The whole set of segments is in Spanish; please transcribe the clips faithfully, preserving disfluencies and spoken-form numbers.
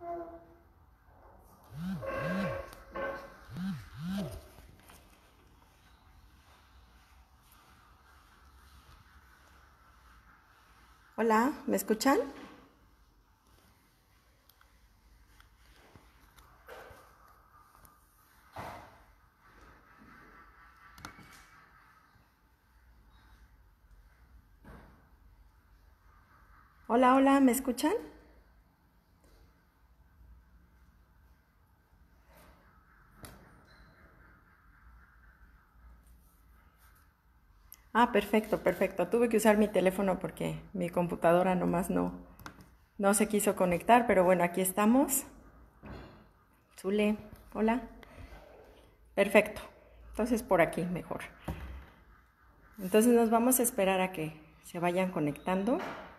Hola, ¿me escuchan? Hola, hola, ¿me escuchan? Ah, perfecto, perfecto. Tuve que usar mi teléfono porque mi computadora nomás no, no se quiso conectar, pero bueno, aquí estamos. Zule, hola. Perfecto. Entonces por aquí mejor. Entonces nos vamos a esperar a que se vayan conectando.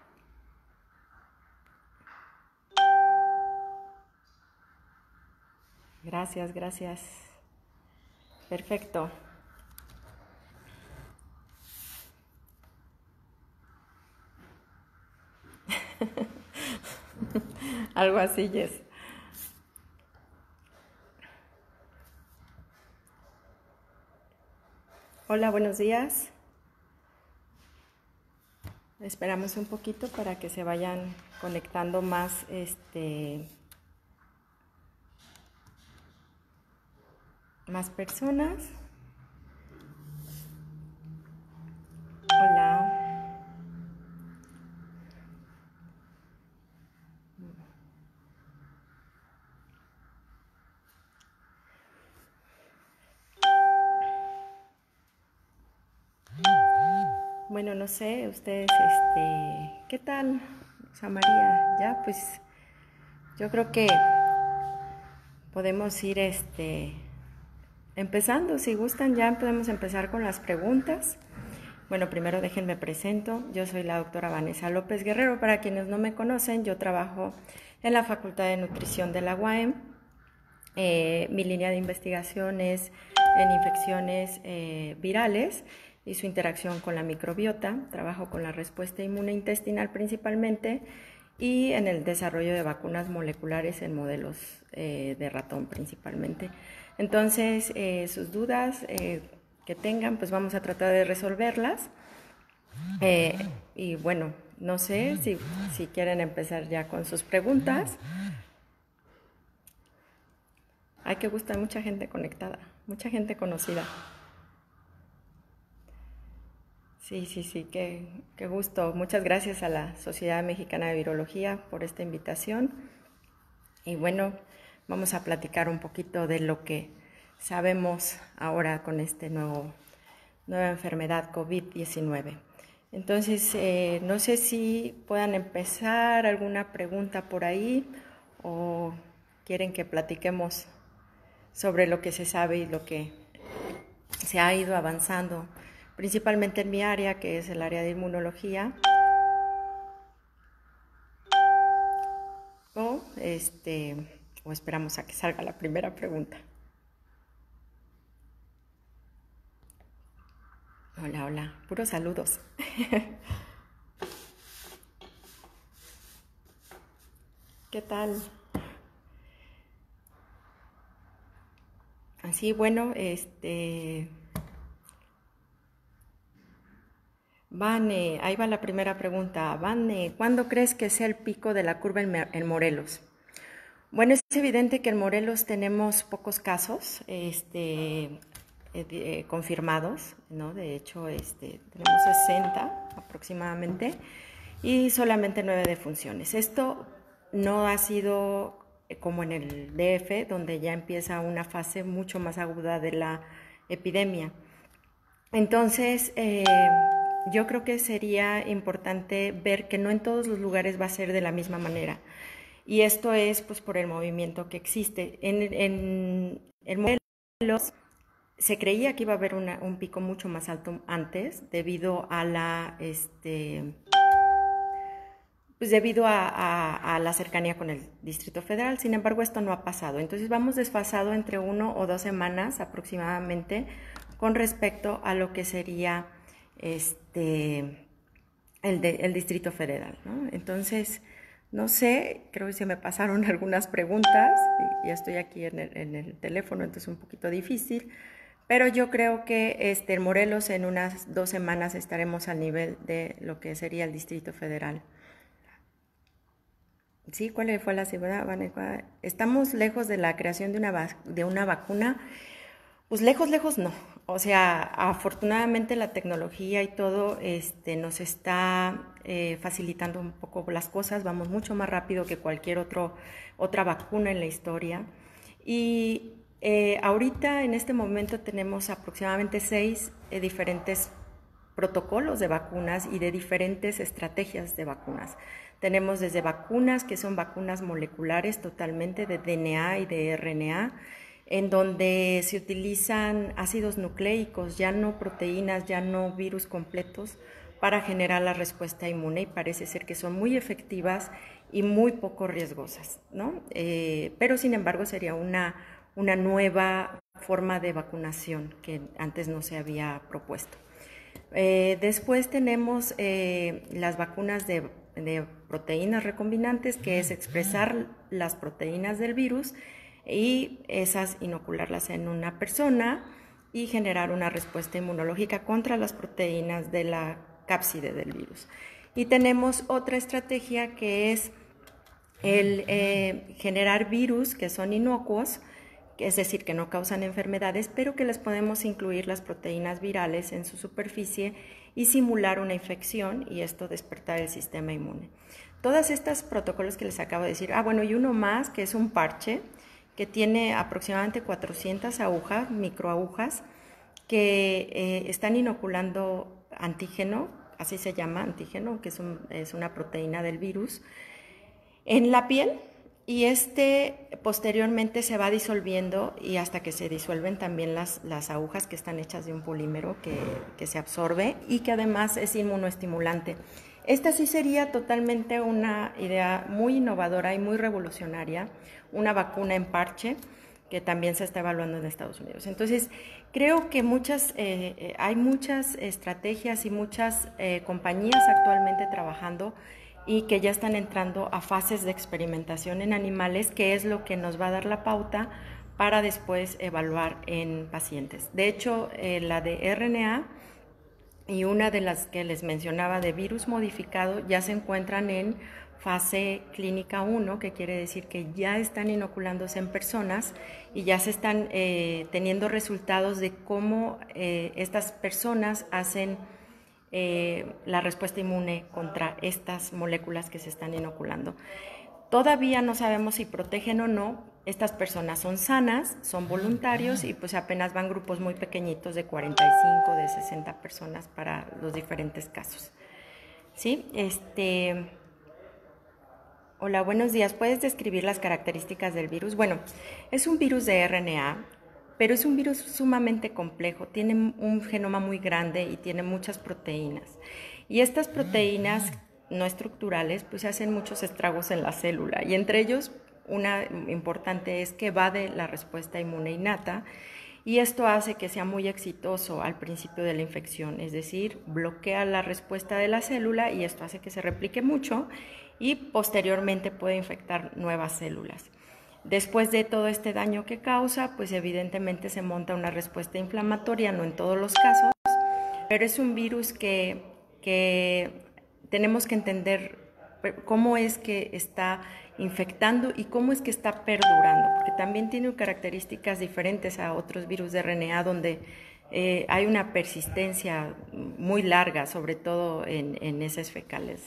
Gracias, gracias. Perfecto. Algo así, Jess. Hola, buenos días. Esperamos un poquito para que se vayan conectando más este más personas. Hola. Bueno, no sé, ustedes, este, ¿qué tal, Rosa María? Ya, pues, yo creo que podemos ir, este, empezando. Si gustan, ya podemos empezar con las preguntas. Bueno, primero déjenme presento. Yo soy la doctora Vanessa López Guerrero. Para quienes no me conocen, yo trabajo en la Facultad de Nutrición de la U A M. Eh, mi línea de investigación es en infecciones eh, virales y su interacción con la microbiota. Trabajo con la respuesta inmune intestinal principalmente y en el desarrollo de vacunas moleculares en modelos eh, de ratón principalmente. Entonces, eh, sus dudas eh, que tengan, pues vamos a tratar de resolverlas. Eh, y bueno, no sé si, si quieren empezar ya con sus preguntas. Ay, que gusta, mucha gente conectada, mucha gente conocida. Sí, sí, sí, qué, qué gusto. Muchas gracias a la Sociedad Mexicana de Virología por esta invitación. Y bueno, vamos a platicar un poquito de lo que sabemos ahora con esta nueva enfermedad COVID diecinueve. Entonces, eh, no sé si puedan empezar alguna pregunta por ahí o quieren que platiquemos sobre lo que se sabe y lo que se ha ido avanzando, principalmente en mi área, que es el área de inmunología. O, este, o esperamos a que salga la primera pregunta. Hola, hola, puros saludos. ¿Qué tal? Así, bueno, este... Vane, ahí va la primera pregunta. Vane, ¿cuándo crees que sea el pico de la curva en, en Morelos? Bueno, es evidente que en Morelos tenemos pocos casos este, eh, eh, confirmados, ¿no? De hecho, este, tenemos sesenta aproximadamente y solamente nueve defunciones. Esto no ha sido como en el D F, donde ya empieza una fase mucho más aguda de la epidemia. Entonces, eh, yo creo que sería importante ver que no en todos los lugares va a ser de la misma manera. Y esto es pues por el movimiento que existe. En, en, en Morelos se creía que iba a haber una, un pico mucho más alto antes debido a la este pues debido a, a, a la cercanía con el Distrito Federal. Sin embargo, esto no ha pasado. Entonces vamos desfasado entre uno o dos semanas aproximadamente con respecto a lo que sería este el, de, el Distrito Federal, ¿no? Entonces, No sé, creo que se me pasaron algunas preguntas, y ya estoy aquí en el, en el teléfono, entonces es un poquito difícil, pero yo creo que este, en Morelos en unas dos semanas estaremos al nivel de lo que sería el Distrito Federal. Sí, ¿cuál fue la segunda? ¿Estamos lejos de la creación de una, de una vacuna? Pues lejos, lejos no. O sea, afortunadamente la tecnología y todo este, nos está eh, facilitando un poco las cosas. Vamos mucho más rápido que cualquier otro, otra vacuna en la historia. Y eh, ahorita, en este momento, tenemos aproximadamente seis eh, diferentes protocolos de vacunas y de diferentes estrategias de vacunas. Tenemos desde vacunas que son vacunas moleculares totalmente de D N A y de R N A, en donde se utilizan ácidos nucleicos, ya no proteínas, ya no virus completos, para generar la respuesta inmune, y parece ser que son muy efectivas y muy poco riesgosas, ¿no? Eh, pero sin embargo sería una, una nueva forma de vacunación que antes no se había propuesto. Eh, después tenemos eh, las vacunas de, de proteínas recombinantes, que es expresar las proteínas del virus y esas inocularlas en una persona y generar una respuesta inmunológica contra las proteínas de la cápside del virus. Y tenemos otra estrategia que es el eh, generar virus que son inocuos, es decir, que no causan enfermedades, pero que les podemos incluir las proteínas virales en su superficie y simular una infección, y esto despertar el sistema inmune. Todos estos protocolos que les acabo de decir, ah bueno, y uno más que es un parche que tiene aproximadamente cuatrocientas agujas, microagujas, que eh, están inoculando antígeno, así se llama antígeno, que es, un, es una proteína del virus, en la piel, y este posteriormente se va disolviendo, y hasta que se disuelven también las, las agujas, que están hechas de un polímero que, que se absorbe y que además es inmunoestimulante. Esta sí sería totalmente una idea muy innovadora y muy revolucionaria, una vacuna en parche que también se está evaluando en Estados Unidos. Entonces, creo que muchas, eh, hay muchas estrategias y muchas eh, compañías actualmente trabajando y que ya están entrando a fases de experimentación en animales, que es lo que nos va a dar la pauta para después evaluar en pacientes. De hecho, eh, la de R N A y una de las que les mencionaba de virus modificado ya se encuentran en fase clínica uno, que quiere decir que ya están inoculándose en personas y ya se están eh, teniendo resultados de cómo eh, estas personas hacen Eh, la respuesta inmune contra estas moléculas que se están inoculando. Todavía no sabemos si protegen o no. Estas personas son sanas, son voluntarios, y pues apenas van grupos muy pequeñitos de cuarenta y cinco, de sesenta personas para los diferentes casos. ¿Sí? Este... Hola, buenos días. ¿Puedes describir las características del virus? Bueno, es un virus de R N A, pero es un virus sumamente complejo, tiene un genoma muy grande y tiene muchas proteínas. Y estas proteínas no estructurales pues hacen muchos estragos en la célula, y entre ellos una importante es que evade la respuesta inmune innata, y esto hace que sea muy exitoso al principio de la infección, es decir, bloquea la respuesta de la célula y esto hace que se replique mucho y posteriormente puede infectar nuevas células. Después de todo este daño que causa, pues evidentemente se monta una respuesta inflamatoria, no en todos los casos, pero es un virus que, que tenemos que entender cómo es que está infectando y cómo es que está perdurando, porque también tiene características diferentes a otros virus de R N A, donde eh, hay una persistencia muy larga, sobre todo en, en heces fecales.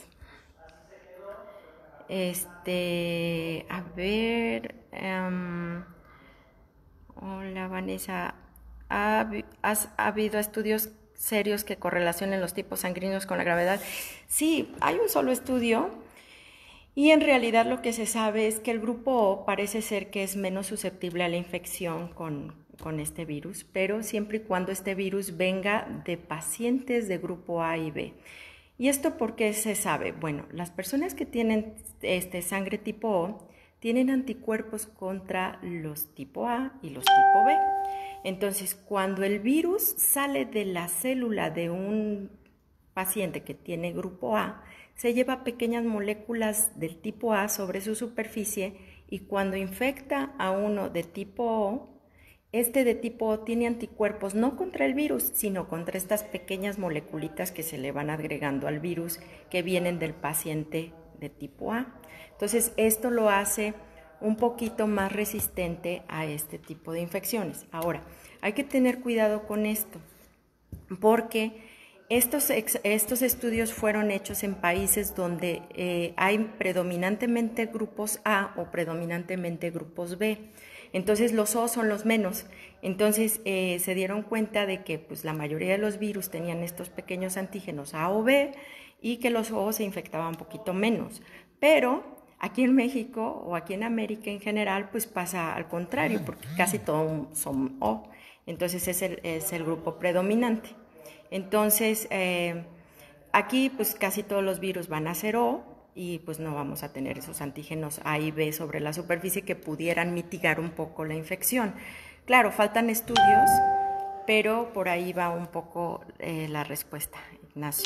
Este, a ver, um, hola Vanessa, ¿ha, has, ¿ha habido estudios serios que correlacionen los tipos sanguíneos con la gravedad? Sí, hay un solo estudio, y en realidad lo que se sabe es que el grupo O parece ser que es menos susceptible a la infección con, con este virus, pero siempre y cuando este virus venga de pacientes de grupo A y B. ¿Y esto por qué se sabe? Bueno, las personas que tienen este, sangre tipo O tienen anticuerpos contra los tipo A y los tipo B. Entonces, cuando el virus sale de la célula de un paciente que tiene grupo A, se lleva pequeñas moléculas del tipo A sobre su superficie y cuando infecta a uno de tipo O, este de tipo O tiene anticuerpos no contra el virus, sino contra estas pequeñas moleculitas que se le van agregando al virus que vienen del paciente de tipo A. Entonces, esto lo hace un poquito más resistente a este tipo de infecciones. Ahora, hay que tener cuidado con esto, porque estos, estos estudios fueron hechos en países donde eh, hay predominantemente grupos A o predominantemente grupos B. Entonces los O son los menos. Entonces eh, se dieron cuenta de que pues, la mayoría de los virus tenían estos pequeños antígenos A o B y que los O se infectaban un poquito menos. Pero aquí en México o aquí en América en general pues pasa al contrario, porque casi todos son O. Entonces es el, es el grupo predominante. Entonces, eh, aquí pues casi todos los virus van a ser O y pues no vamos a tener esos antígenos A y B sobre la superficie que pudieran mitigar un poco la infección. Claro, faltan estudios, pero por ahí va un poco eh, la respuesta, Ignacio.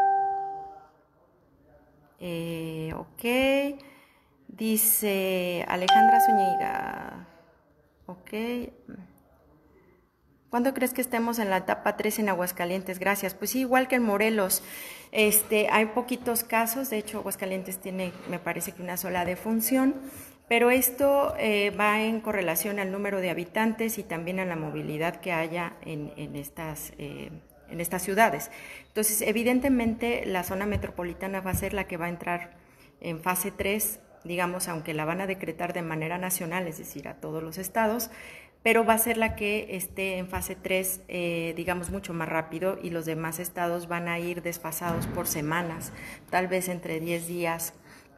Eh, ok, dice Alejandra Zúñiga, ok. ¿Cuándo crees que estemos en la etapa tres en Aguascalientes? Gracias. Pues sí, igual que en Morelos, este, hay poquitos casos, de hecho Aguascalientes tiene, me parece que una sola defunción, pero esto eh, va en correlación al número de habitantes y también a la movilidad que haya en, en, estas, eh, en estas ciudades. Entonces, evidentemente, la zona metropolitana va a ser la que va a entrar en fase tres, digamos, aunque la van a decretar de manera nacional, es decir, a todos los estados, pero va a ser la que esté en fase tres, eh, digamos, mucho más rápido y los demás estados van a ir desfasados por semanas, tal vez entre diez días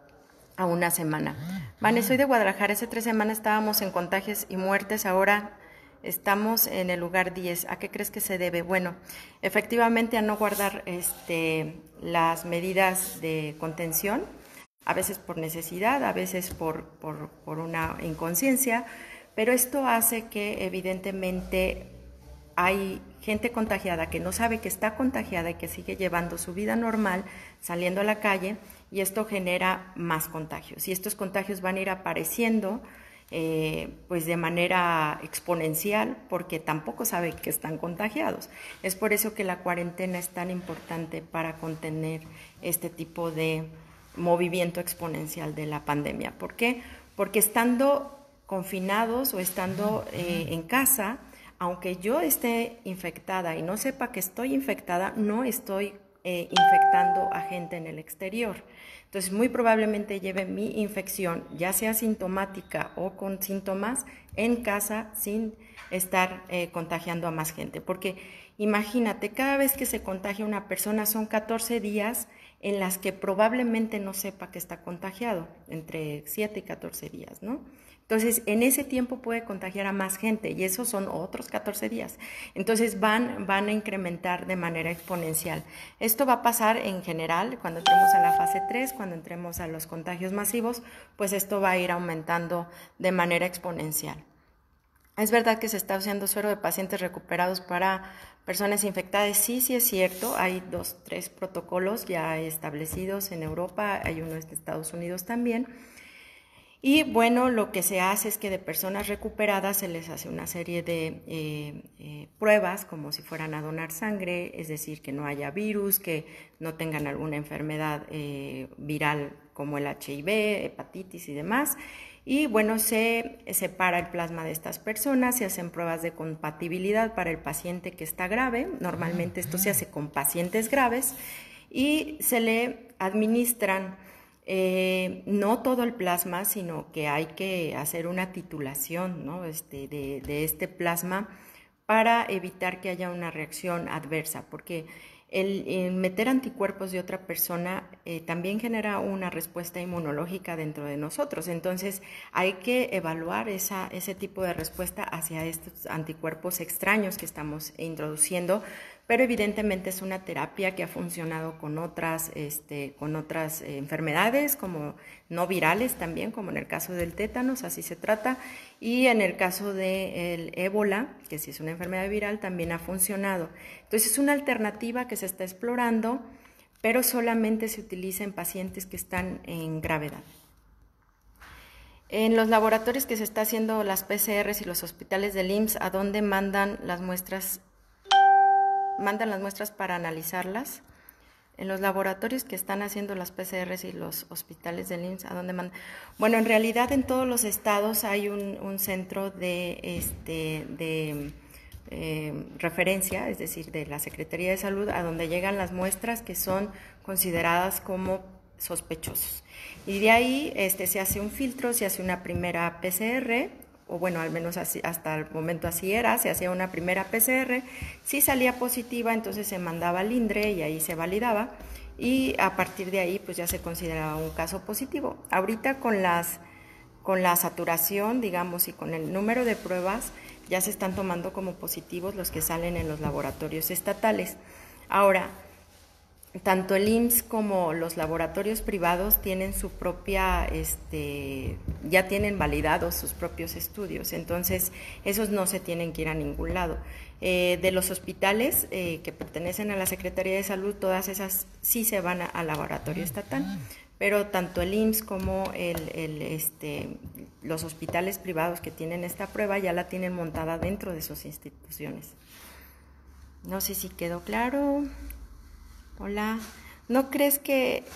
a una semana. Vane, soy de Guadalajara, hace tres semanas estábamos en contagios y muertes, ahora estamos en el lugar diez. ¿A qué crees que se debe? Bueno, efectivamente a no guardar este, las medidas de contención, a veces por necesidad, a veces por, por, por una inconsciencia, pero esto hace que evidentemente hay gente contagiada que no sabe que está contagiada y que sigue llevando su vida normal, saliendo a la calle, y esto genera más contagios. Y estos contagios van a ir apareciendo eh, pues de manera exponencial porque tampoco saben que están contagiados. Es por eso que la cuarentena es tan importante para contener este tipo de movimiento exponencial de la pandemia. ¿Por qué? Porque estando confinados o estando eh, en casa, aunque yo esté infectada y no sepa que estoy infectada, no estoy eh, infectando a gente en el exterior. Entonces, muy probablemente lleve mi infección, ya sea sintomática o con síntomas, en casa sin estar eh, contagiando a más gente. Porque imagínate, cada vez que se contagia una persona son catorce días en las que probablemente no sepa que está contagiado, entre siete y catorce días, ¿no? Entonces, en ese tiempo puede contagiar a más gente y esos son otros catorce días. Entonces, van, van a incrementar de manera exponencial. Esto va a pasar en general cuando entremos a la fase tres, cuando entremos a los contagios masivos, pues esto va a ir aumentando de manera exponencial. ¿Es verdad que se está usando suero de pacientes recuperados para personas infectadas? Sí, sí es cierto. Hay dos, tres protocolos ya establecidos en Europa, hay uno en Estados Unidos también. Y bueno, lo que se hace es que de personas recuperadas se les hace una serie de eh, eh, pruebas como si fueran a donar sangre, es decir, que no haya virus, que no tengan alguna enfermedad eh, viral como el H I V, hepatitis y demás. Y bueno, se separa el plasma de estas personas, se hacen pruebas de compatibilidad para el paciente que está grave, normalmente esto se hace con pacientes graves, y se le administran Eh, no todo el plasma, sino que hay que hacer una titulación, ¿no? este, de, de este plasma para evitar que haya una reacción adversa, porque el, el meter anticuerpos de otra persona eh, también genera una respuesta inmunológica dentro de nosotros. Entonces hay que evaluar esa, ese tipo de respuesta hacia estos anticuerpos extraños que estamos introduciendo, pero evidentemente es una terapia que ha funcionado con otras, este, con otras eh, enfermedades, como no virales también, como en el caso del tétanos, así se trata, y en el caso del ébola, que si es una enfermedad viral, también ha funcionado. Entonces es una alternativa que se está explorando pero solamente se utiliza en pacientes que están en gravedad. En los laboratorios que se está haciendo las P C Rs y los hospitales del I M S S, ¿a dónde mandan las muestras? Mandan las muestras para analizarlas. En los laboratorios que están haciendo las P C Rs y los hospitales del I M S S, ¿a dónde mandan? Bueno, en realidad en todos los estados hay un, un centro de, este, de eh, referencia, es decir, de la Secretaría de Salud, a donde llegan las muestras que son consideradas como sospechosos. Y de ahí este, se hace un filtro, se hace una primera P C R, o bueno, al menos así, hasta el momento así era, se hacía una primera P C R, si salía positiva, entonces se mandaba al INDRE y ahí se validaba, y a partir de ahí pues ya se consideraba un caso positivo. Ahorita con, las, con la saturación, digamos, y con el número de pruebas, ya se están tomando como positivos los que salen en los laboratorios estatales. Ahora, tanto el I M S S como los laboratorios privados tienen su propia, este, ya tienen validados sus propios estudios, entonces esos no se tienen que ir a ningún lado. Eh, de los hospitales eh, que pertenecen a la Secretaría de Salud, todas esas sí se van al laboratorio estatal, pero tanto el I M S S como el, el, este, los hospitales privados que tienen esta prueba ya la tienen montada dentro de sus instituciones. No sé si quedó claro. Hola, ¿no crees que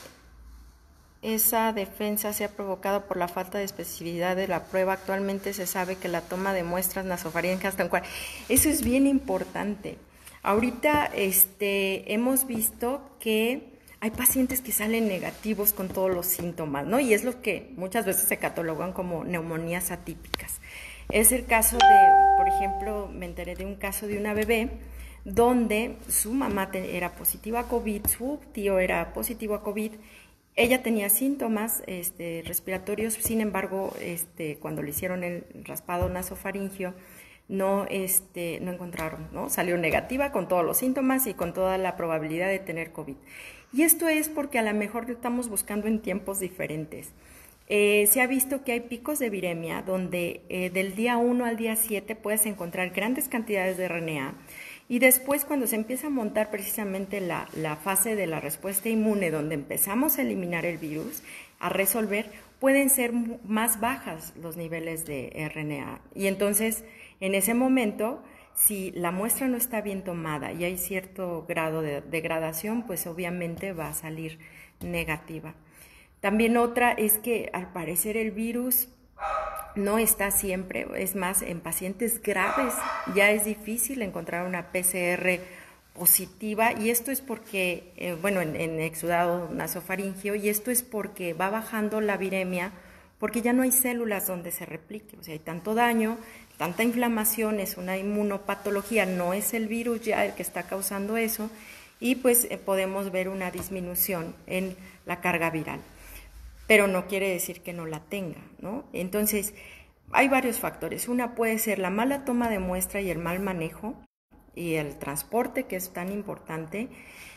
esa defensa sea provocada por la falta de especificidad de la prueba? Actualmente se sabe que la toma de muestras nasofaríngicas tan cual. Eso es bien importante. Ahorita este, hemos visto que hay pacientes que salen negativos con todos los síntomas, ¿no? Y es lo que muchas veces se catalogan como neumonías atípicas. Es el caso de, por ejemplo, me enteré de un caso de una bebé donde su mamá era positiva a COVID, su tío era positivo a COVID, ella tenía síntomas este, respiratorios, sin embargo, este, cuando le hicieron el raspado nasofaringio, no, este, no encontraron, ¿no? Salió negativa con todos los síntomas y con toda la probabilidad de tener COVID. Y esto es porque a lo mejor lo estamos buscando en tiempos diferentes. Eh, se ha visto que hay picos de viremia donde eh, del día uno al día siete puedes encontrar grandes cantidades de R N A, y después cuando se empieza a montar precisamente la, la fase de la respuesta inmune, donde empezamos a eliminar el virus, a resolver, pueden ser más bajas los niveles de R N A. Y entonces, en ese momento, si la muestra no está bien tomada y hay cierto grado de degradación, pues obviamente va a salir negativa. También otra es que al parecer el virus no está siempre, es más, en pacientes graves ya es difícil encontrar una P C R positiva, y esto es porque, eh, bueno, en, en exudado nasofaringio, y esto es porque va bajando la viremia, porque ya no hay células donde se replique, o sea, hay tanto daño, tanta inflamación, es una inmunopatología, no es el virus ya el que está causando eso, y pues eh, podemos ver una disminución en la carga viral. Pero no quiere decir que no la tenga, ¿no? Entonces, hay varios factores. Una puede ser la mala toma de muestra y el mal manejo y el transporte, que es tan importante.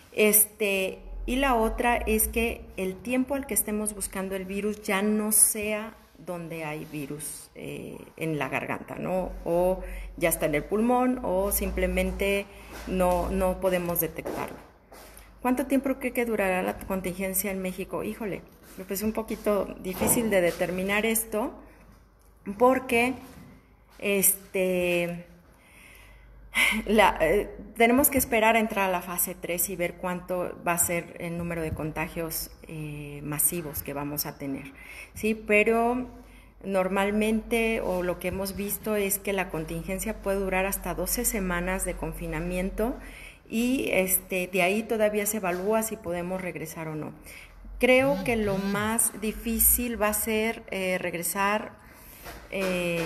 Este, y la otra es que el tiempo al que estemos buscando el virus ya no sea donde hay virus eh, en la garganta, ¿no? O ya está en el pulmón, o simplemente no, no podemos detectarlo. ¿Cuánto tiempo cree que durará la contingencia en México? Híjole, pues es un poquito difícil de determinar esto, porque este, la, eh, tenemos que esperar a entrar a la fase tres y ver cuánto va a ser el número de contagios eh, masivos que vamos a tener, ¿sí? Pero normalmente, o lo que hemos visto es que la contingencia puede durar hasta doce semanas de confinamiento, y este, de ahí todavía se evalúa si podemos regresar o no. Creo que lo más difícil va a ser eh, regresar eh,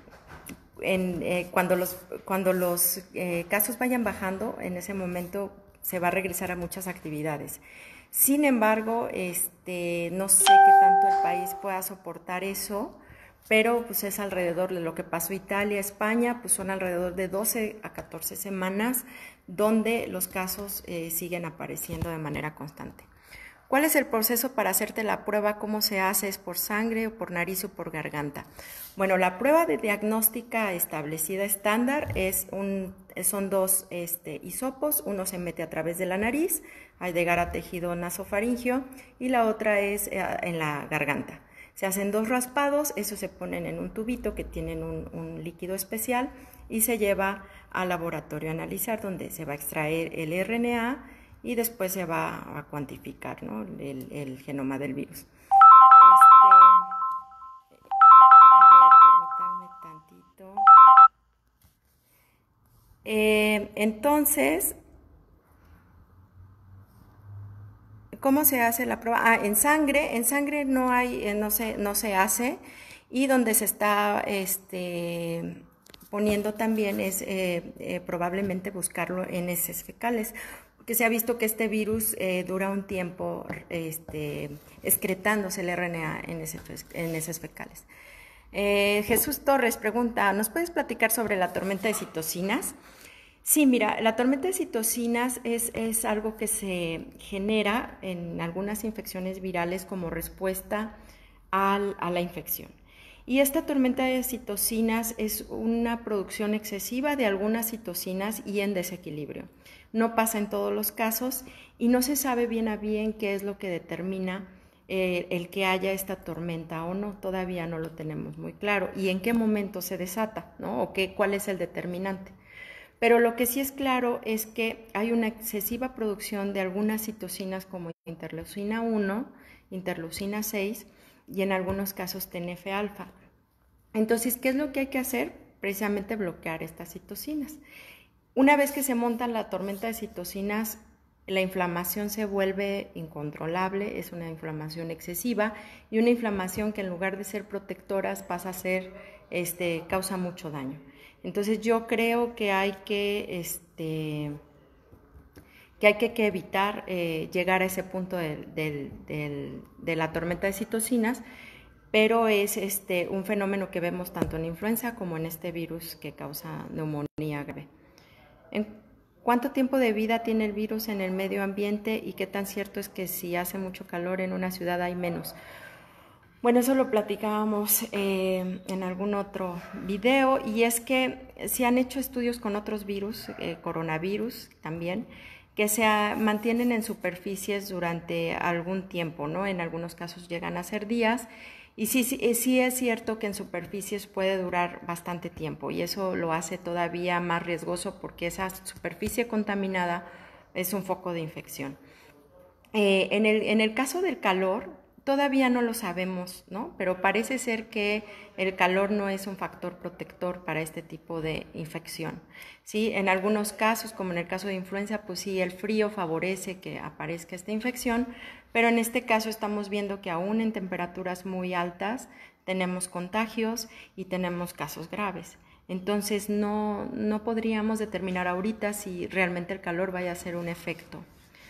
en, eh, cuando los, cuando los eh, casos vayan bajando. En ese momento se va a regresar a muchas actividades. Sin embargo, este, no sé qué tanto el país pueda soportar eso, pero pues es alrededor de lo que pasó Italia, España, pues son alrededor de doce a catorce semanas donde los casos eh, siguen apareciendo de manera constante. ¿Cuál es el proceso para hacerte la prueba? ¿Cómo se hace? ¿Es por sangre o por nariz o por garganta? Bueno, la prueba de diagnóstica establecida estándar es un, son dos este, hisopos. Uno se mete a través de la nariz, al llegar a tejido nasofaringeo, y la otra es eh, en la garganta. Se hacen dos raspados, esos se ponen en un tubito que tienen un, un líquido especial y se lleva al laboratorio a analizar, donde se va a extraer el R N A y después se va a cuantificar, ¿no?, el, el genoma del virus. Este, a ver, permítanme tantito. Eh, entonces, ¿cómo se hace la prueba? Ah, en sangre, en sangre no hay, no se, no se hace, y donde se está este, poniendo también es eh, eh, probablemente buscarlo en heces fecales, porque se ha visto que este virus eh, dura un tiempo este, excretándose el R N A en heces, en heces fecales. Eh, Jesús Torres pregunta, ¿nos puedes platicar sobre la tormenta de citocinas? Sí, mira, la tormenta de citocinas es, es algo que se genera en algunas infecciones virales como respuesta al, a la infección. Y esta tormenta de citocinas es una producción excesiva de algunas citocinas y en desequilibrio. No pasa en todos los casos y no se sabe bien a bien qué es lo que determina eh, el que haya esta tormenta o no. Todavía no lo tenemos muy claro. Y en qué momento se desata, ¿no? O qué, cuál es el determinante. Pero lo que sí es claro es que hay una excesiva producción de algunas citocinas como interleucina uno, interleucina seis y en algunos casos T N F alfa. Entonces, ¿qué es lo que hay que hacer? Precisamente bloquear estas citocinas. Una vez que se monta la tormenta de citocinas, la inflamación se vuelve incontrolable, es una inflamación excesiva y una inflamación que en lugar de ser protectoras pasa a ser, este, causa mucho daño. Entonces yo creo que hay que, este, que, hay que, que evitar eh, llegar a ese punto del, del, del, de la tormenta de citocinas, pero es este, un fenómeno que vemos tanto en influenza como en este virus que causa neumonía grave. ¿En cuánto tiempo de vida tiene el virus en el medio ambiente y qué tan cierto es que si hace mucho calor en una ciudad hay menos? Bueno, eso lo platicábamos eh, en algún otro video, y es que se han hecho estudios con otros virus, eh, coronavirus también, que se a, mantienen en superficies durante algún tiempo, ¿no? En algunos casos llegan a ser días, y sí, sí, sí es cierto que en superficies puede durar bastante tiempo, y eso lo hace todavía más riesgoso porque esa superficie contaminada es un foco de infección. Eh, en, el, en el caso del calor, todavía no lo sabemos, ¿no? Pero parece ser que el calor no es un factor protector para este tipo de infección, ¿sí? En algunos casos, como en el caso de influenza, pues sí, el frío favorece que aparezca esta infección, pero en este caso estamos viendo que aún en temperaturas muy altas tenemos contagios y tenemos casos graves. Entonces no, no podríamos determinar ahorita si realmente el calor vaya a ser un efecto.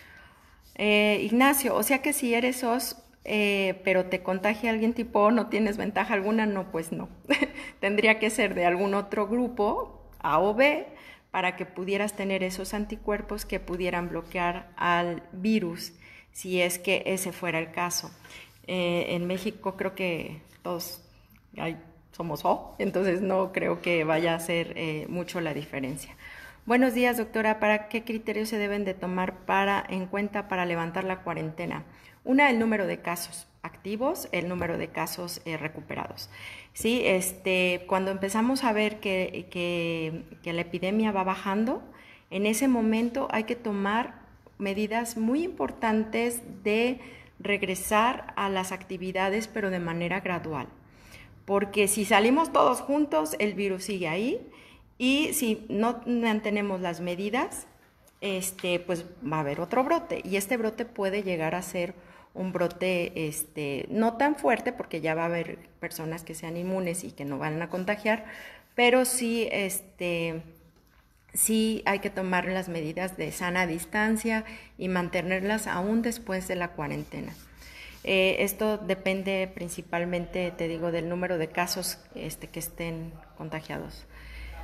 Eh, Ignacio, o sea que si eres O S, eh, pero te contagia alguien tipo O, ¿no tienes ventaja alguna? No, pues no. Tendría que ser de algún otro grupo, A o B, para que pudieras tener esos anticuerpos que pudieran bloquear al virus, si es que ese fuera el caso. Eh, en México creo que todos hay, somos O, entonces no creo que vaya a ser eh, mucho la diferencia. Buenos días, doctora. ¿Para qué criterios se deben de tomar para, en cuenta para levantar la cuarentena? Una, el número de casos activos, el número de casos eh, recuperados. Sí, este, cuando empezamos a ver que, que, que la epidemia va bajando, en ese momento hay que tomar medidas muy importantes de regresar a las actividades, pero de manera gradual. Porque si salimos todos juntos, el virus sigue ahí. Y si no mantenemos las medidas, este, pues va a haber otro brote. Y este brote puede llegar a ser un brote este, no tan fuerte, porque ya va a haber personas que sean inmunes y que no van a contagiar, pero sí, este, sí hay que tomar las medidas de sana distancia y mantenerlas aún después de la cuarentena. Eh, esto depende principalmente, te digo, del número de casos este, que estén contagiados.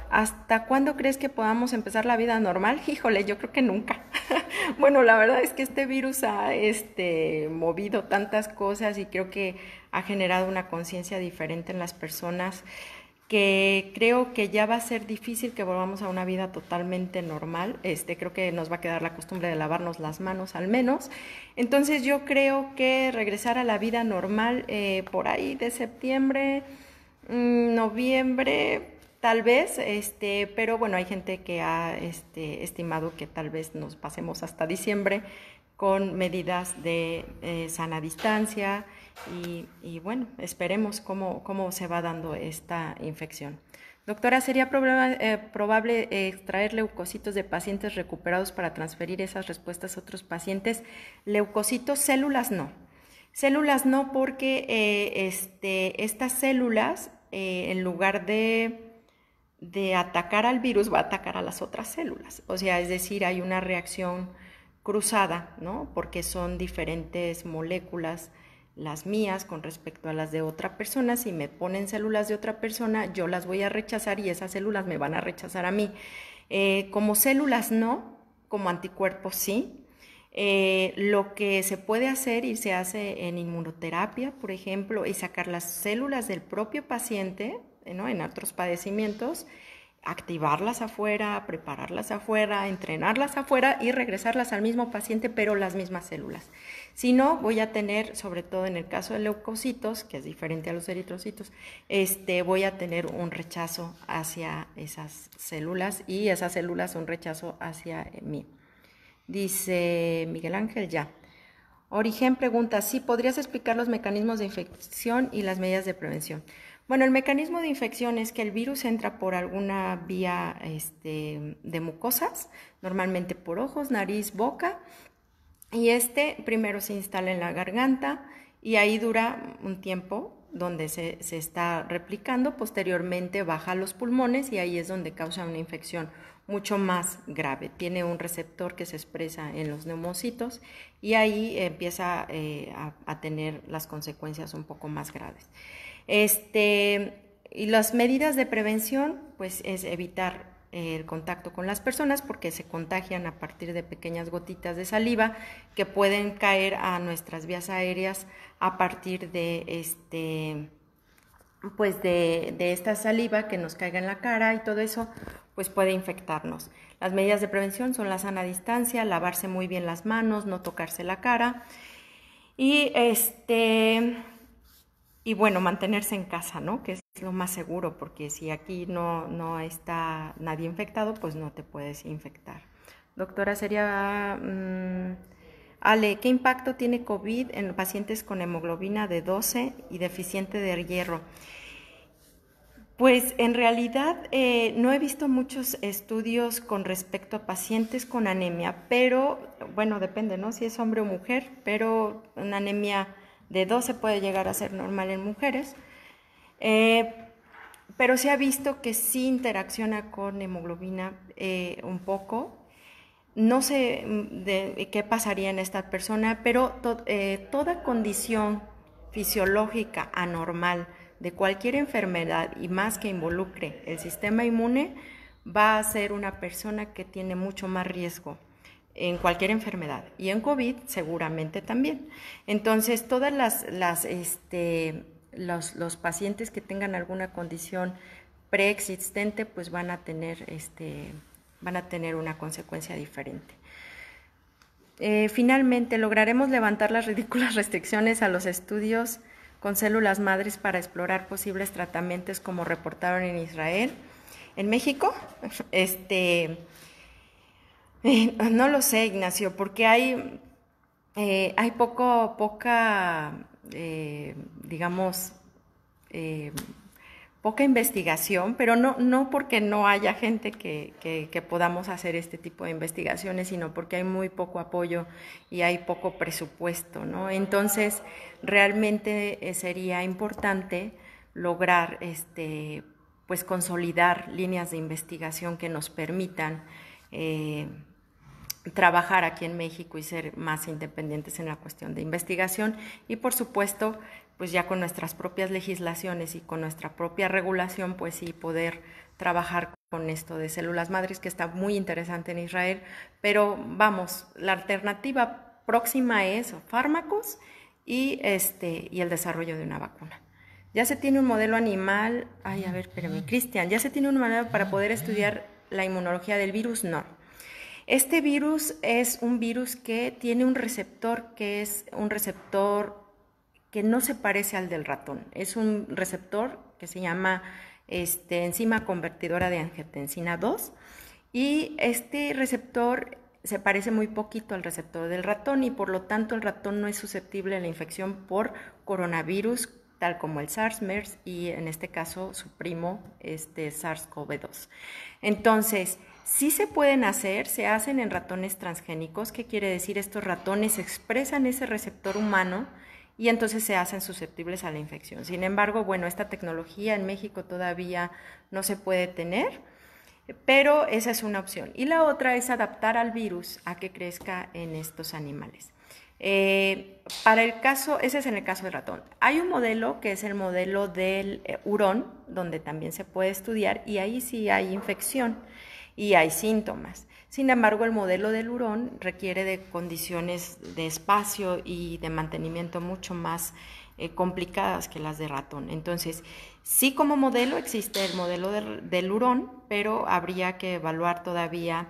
¿hasta cuándo crees que podamos empezar la vida normal? Híjole, yo creo que nunca. Bueno, la verdad es que este virus ha este, movido tantas cosas y creo que ha generado una conciencia diferente en las personas, que creo que ya va a ser difícil que volvamos a una vida totalmente normal. Este, creo que nos va a quedar la costumbre de lavarnos las manos al menos. Entonces yo creo que regresar a la vida normal eh, por ahí de septiembre, mmm, noviembre, tal vez, este, pero bueno, hay gente que ha este, estimado que tal vez nos pasemos hasta diciembre con medidas de eh, sana distancia y, y bueno, esperemos cómo, cómo se va dando esta infección. Doctora, ¿sería problema, eh, probable eh, extraer leucocitos de pacientes recuperados para transferir esas respuestas a otros pacientes? Leucocitos, células no. Células no, porque eh, este, estas células, eh, en lugar de de atacar al virus, va a atacar a las otras células. O sea, es decir, hay una reacción cruzada, ¿no? Porque son diferentes moléculas las mías con respecto a las de otra persona. Si me ponen células de otra persona, yo las voy a rechazar y esas células me van a rechazar a mí. Eh, como células no, como anticuerpos sí. Eh, lo que se puede hacer y se hace en inmunoterapia, por ejemplo, es sacar las células del propio paciente, ¿no? En otros padecimientos, activarlas afuera, prepararlas afuera, entrenarlas afuera y regresarlas al mismo paciente, pero las mismas células. Si no, voy a tener, sobre todo en el caso de leucocitos, que es diferente a los eritrocitos, este, voy a tener un rechazo hacia esas células y esas células un rechazo hacia mí. Dice Miguel Ángel, ya. Origen pregunta, ¿sí podrías explicar los mecanismos de infección y las medidas de prevención? Bueno, el mecanismo de infección es que el virus entra por alguna vía este, de mucosas, normalmente por ojos, nariz, boca, y este primero se instala en la garganta y ahí dura un tiempo donde se, se está replicando, posteriormente baja a los pulmones y ahí es donde causa una infección mucho más grave. Tiene un receptor que se expresa en los neumocitos y ahí empieza eh, a, a tener las consecuencias un poco más graves. Este, y las medidas de prevención, pues es evitar el contacto con las personas porque se contagian a partir de pequeñas gotitas de saliva que pueden caer a nuestras vías aéreas a partir de este pues de, de esta saliva que nos caiga en la cara y todo eso pues puede infectarnos. Las medidas de prevención son la sana distancia, lavarse muy bien las manos, no tocarse la cara y este y bueno, mantenerse en casa, ¿no? Que es lo más seguro, porque si aquí no, no está nadie infectado, pues no te puedes infectar. Doctora, sería... Mmm, Ale, ¿qué impacto tiene COVID en pacientes con hemoglobina de doce y deficiente de hierro? Pues en realidad eh, no he visto muchos estudios con respecto a pacientes con anemia, pero bueno, depende, ¿no? Si es hombre o mujer, pero una anemia de doce puede llegar a ser normal en mujeres, eh, pero se ha visto que sí interacciona con hemoglobina eh, un poco. No sé de qué pasaría en esta persona, pero to, eh, toda condición fisiológica anormal de cualquier enfermedad y más que involucre el sistema inmune va a ser una persona que tiene mucho más riesgo en cualquier enfermedad y en COVID seguramente también. Entonces todas las, las este, los, los pacientes que tengan alguna condición preexistente pues van a tener este van a tener una consecuencia diferente. Eh, finalmente, ¿lograremos levantar las ridículas restricciones a los estudios con células madres para explorar posibles tratamientos como reportaron en Israel? ¿En México? Este, eh, no lo sé, Ignacio, porque hay, eh, hay poco, poca, eh, digamos, eh, poca investigación, pero no, no porque no haya gente que, que, que podamos hacer este tipo de investigaciones, sino porque hay muy poco apoyo y hay poco presupuesto, ¿no? Entonces, realmente sería importante lograr este, pues, consolidar líneas de investigación que nos permitan eh, trabajar aquí en México y ser más independientes en la cuestión de investigación y, por supuesto, pues ya con nuestras propias legislaciones y con nuestra propia regulación, pues sí poder trabajar con esto de células madres, que está muy interesante en Israel, pero vamos, la alternativa próxima es fármacos y, este, y el desarrollo de una vacuna. Ya se tiene un modelo animal, ay, a ver, espérame, Cristian, ya se tiene un modelo para poder estudiar la inmunología del virus, no. Este virus es un virus que tiene un receptor que es un receptor que no se parece al del ratón. Es un receptor que se llama este, enzima convertidora de angiotensina dos y este receptor se parece muy poquito al receptor del ratón y por lo tanto el ratón no es susceptible a la infección por coronavirus tal como el SARS, MERS y en este caso su primo este, SARS-CoV dos. Entonces, sí se pueden hacer, se hacen en ratones transgénicos. ¿Qué quiere decir? Estos ratones expresan ese receptor humano y entonces se hacen susceptibles a la infección. Sin embargo, bueno, esta tecnología en México todavía no se puede tener, pero esa es una opción. Y la otra es adaptar al virus a que crezca en estos animales. Eh, para el caso, ese es en el caso del ratón. Hay un modelo que es el modelo del eh, hurón, donde también se puede estudiar y ahí sí hay infección y hay síntomas. Sin embargo, el modelo del hurón requiere de condiciones de espacio y de mantenimiento mucho más eh, complicadas que las de ratón. Entonces, sí como modelo existe el modelo del, del hurón, pero habría que evaluar todavía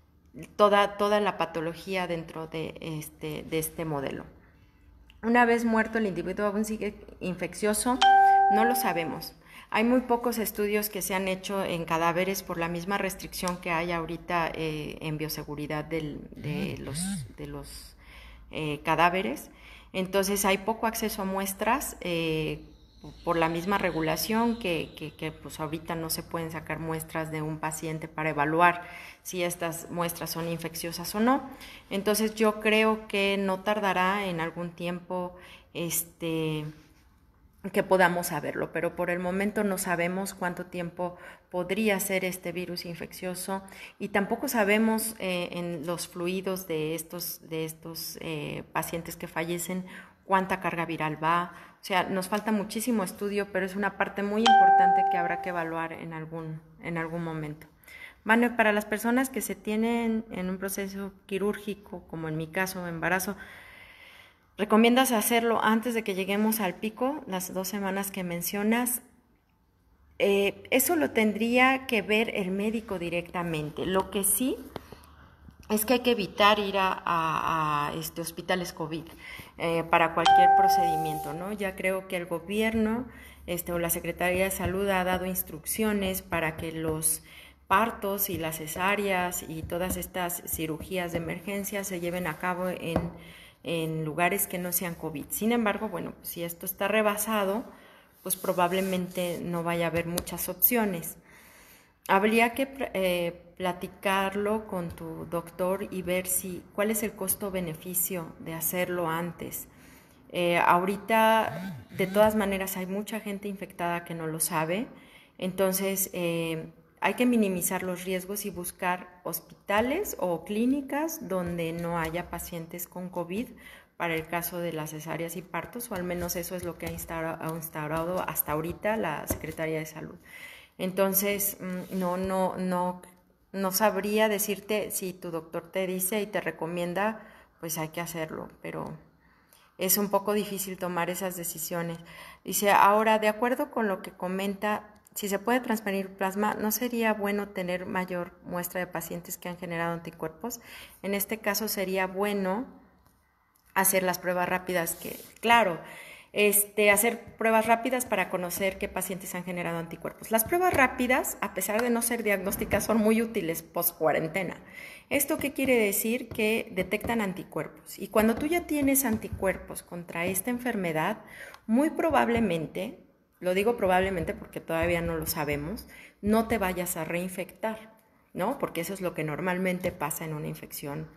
Toda, toda la patología dentro de este, de este modelo. Una vez muerto el individuo aún sigue infeccioso, no lo sabemos. Hay muy pocos estudios que se han hecho en cadáveres por la misma restricción que hay ahorita eh, en bioseguridad del, de los, de los eh, cadáveres. Entonces hay poco acceso a muestras eh, por la misma regulación que, que, que pues ahorita no se pueden sacar muestras de un paciente para evaluar si estas muestras son infecciosas o no. Entonces yo creo que no tardará en algún tiempo este, que podamos saberlo, pero por el momento no sabemos cuánto tiempo podría ser este virus infeccioso y tampoco sabemos eh, en los fluidos de estos, de estos eh, pacientes que fallecen cuánta carga viral va. O sea, nos falta muchísimo estudio, pero es una parte muy importante que habrá que evaluar en algún, en algún momento. Bueno, para las personas que se tienen en un proceso quirúrgico, como en mi caso, embarazo, ¿recomiendas hacerlo antes de que lleguemos al pico, las dos semanas que mencionas? Eh, eso lo tendría que ver el médico directamente. Lo que sí es que hay que evitar ir a, a, a este, hospitales COVID eh, para cualquier procedimiento, ¿no? Ya creo que el gobierno este, o la Secretaría de Salud ha dado instrucciones para que los partos y las cesáreas y todas estas cirugías de emergencia se lleven a cabo en, en lugares que no sean COVID. Sin embargo, bueno, pues, si esto está rebasado, pues probablemente no vaya a haber muchas opciones. Habría que eh, platicarlo con tu doctor y ver si cuál es el costo-beneficio de hacerlo antes. Eh, ahorita, de todas maneras, hay mucha gente infectada que no lo sabe, entonces eh, hay que minimizar los riesgos y buscar hospitales o clínicas donde no haya pacientes con COVID para el caso de las cesáreas y partos, o al menos eso es lo que ha instaurado, ha instaurado hasta ahorita la Secretaría de Salud. Entonces, no, no, no, no sabría decirte si tu doctor te dice y te recomienda, pues hay que hacerlo, pero es un poco difícil tomar esas decisiones. Dice, ahora, de acuerdo con lo que comenta, si se puede transferir plasma, ¿no sería bueno tener mayor muestra de pacientes que han generado anticuerpos? En este caso sería bueno hacer las pruebas rápidas que, claro, Este, hacer pruebas rápidas para conocer qué pacientes han generado anticuerpos. Las pruebas rápidas, a pesar de no ser diagnósticas, son muy útiles post-cuarentena. ¿Esto qué quiere decir? Que detectan anticuerpos. Y cuando tú ya tienes anticuerpos contra esta enfermedad, muy probablemente, lo digo probablemente porque todavía no lo sabemos, no te vayas a reinfectar, ¿no? Porque eso es lo que normalmente pasa en una infección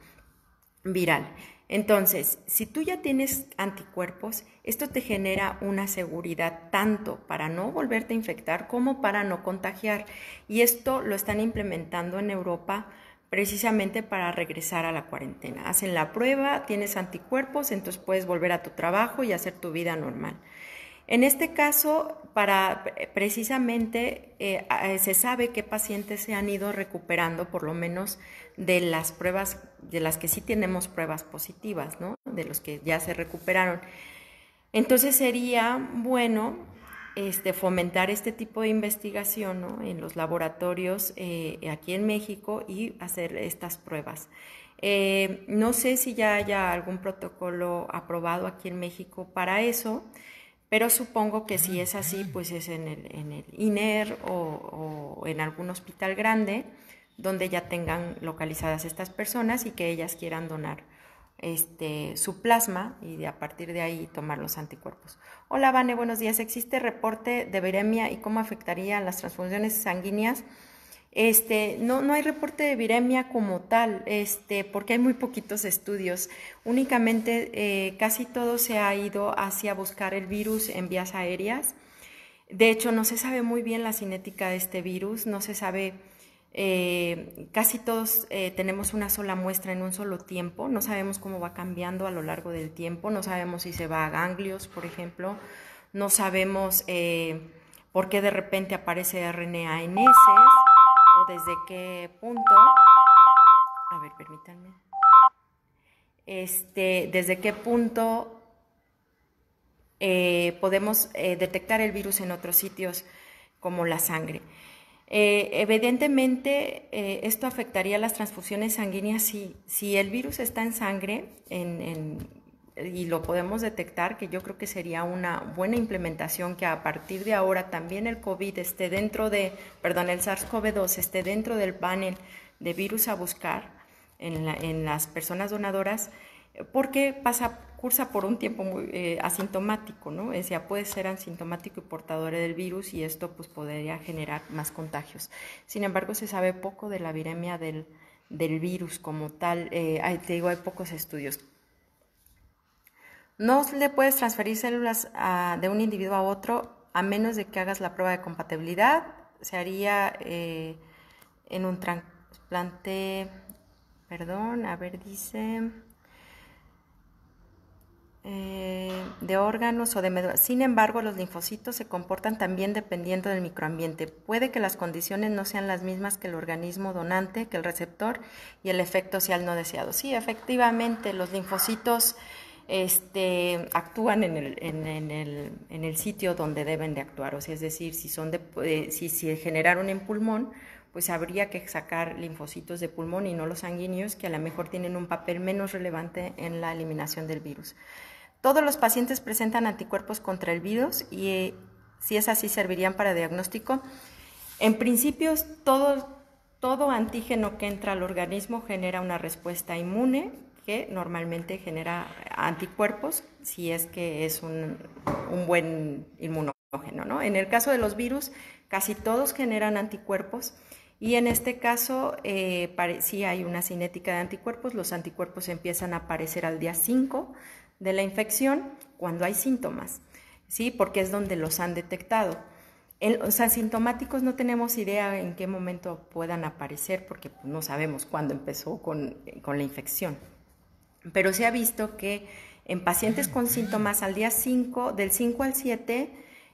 viral. Entonces, si tú ya tienes anticuerpos, esto te genera una seguridad tanto para no volverte a infectar como para no contagiar. Y esto lo están implementando en Europa precisamente para regresar a la cuarentena. Hacen la prueba, tienes anticuerpos, entonces puedes volver a tu trabajo y hacer tu vida normal. En este caso, para precisamente eh, se sabe qué pacientes se han ido recuperando, por lo menos de las pruebas, de las que sí tenemos pruebas positivas, ¿no? De los que ya se recuperaron. Entonces sería bueno este, fomentar este tipo de investigación, ¿no? En los laboratorios eh, aquí en México y hacer estas pruebas. Eh, no sé si ya haya algún protocolo aprobado aquí en México para eso, pero supongo que si es así, pues es en el, en el I N E R o, o en algún hospital grande donde ya tengan localizadas estas personas y que ellas quieran donar este, su plasma y de, a partir de ahí tomar los anticuerpos. Hola, Vane, buenos días. ¿Existe reporte de viremia y cómo afectaría las transfusiones sanguíneas? Este, no, no hay reporte de viremia como tal, este, porque hay muy poquitos estudios. Únicamente eh, casi todo se ha ido hacia buscar el virus en vías aéreas. De hecho, no se sabe muy bien la cinética de este virus, no se sabe, eh, casi todos eh, tenemos una sola muestra en un solo tiempo, no sabemos cómo va cambiando a lo largo del tiempo, no sabemos si se va a ganglios, por ejemplo, no sabemos eh, por qué de repente aparece R N A en heces o desde qué punto, a ver, permítanme, este, desde qué punto Eh, podemos eh, detectar el virus en otros sitios como la sangre. Eh, evidentemente, eh, esto afectaría las transfusiones sanguíneas si, si el virus está en sangre en, en, y lo podemos detectar, que yo creo que sería una buena implementación que a partir de ahora también el COVID esté dentro de, perdón, el SARS CoV dos esté dentro del panel de virus a buscar en, la, en las personas donadoras, porque pasa, cursa por un tiempo muy eh, asintomático, ¿no? O sea, puede ser asintomático y portador del virus y esto pues podría generar más contagios. Sin embargo, se sabe poco de la viremia del, del virus como tal. Eh, hay, te digo, hay pocos estudios. No le puedes transferir células a, de un individuo a otro a menos de que hagas la prueba de compatibilidad. Se haría eh, en un trasplante, perdón, a ver, dice... Eh, de órganos o de médula. Sin embargo, los linfocitos se comportan también dependiendo del microambiente. Puede que las condiciones no sean las mismas que el organismo donante, que el receptor, y el efecto sea el no deseado. Sí, efectivamente, los linfocitos este, actúan en el, en, en, el, en el sitio donde deben de actuar. O sea, es decir, si, son de, eh, si se generaron en pulmón, pues habría que sacar linfocitos de pulmón y no los sanguíneos, que a lo mejor tienen un papel menos relevante en la eliminación del virus. Todos los pacientes presentan anticuerpos contra el virus y eh, si es así servirían para diagnóstico. En principio, todo, todo antígeno que entra al organismo genera una respuesta inmune que normalmente genera anticuerpos si es que es un, un buen inmunógeno, ¿no? En el caso de los virus, casi todos generan anticuerpos y en este caso eh, sí hay una cinética de anticuerpos. Los anticuerpos empiezan a aparecer al día cinco de la infección cuando hay síntomas, ¿sí? Porque es donde los han detectado. En los asintomáticos no tenemos idea en qué momento puedan aparecer porque pues, no sabemos cuándo empezó con, con la infección. Pero se ha visto que en pacientes con síntomas al día cinco, del cinco al siete,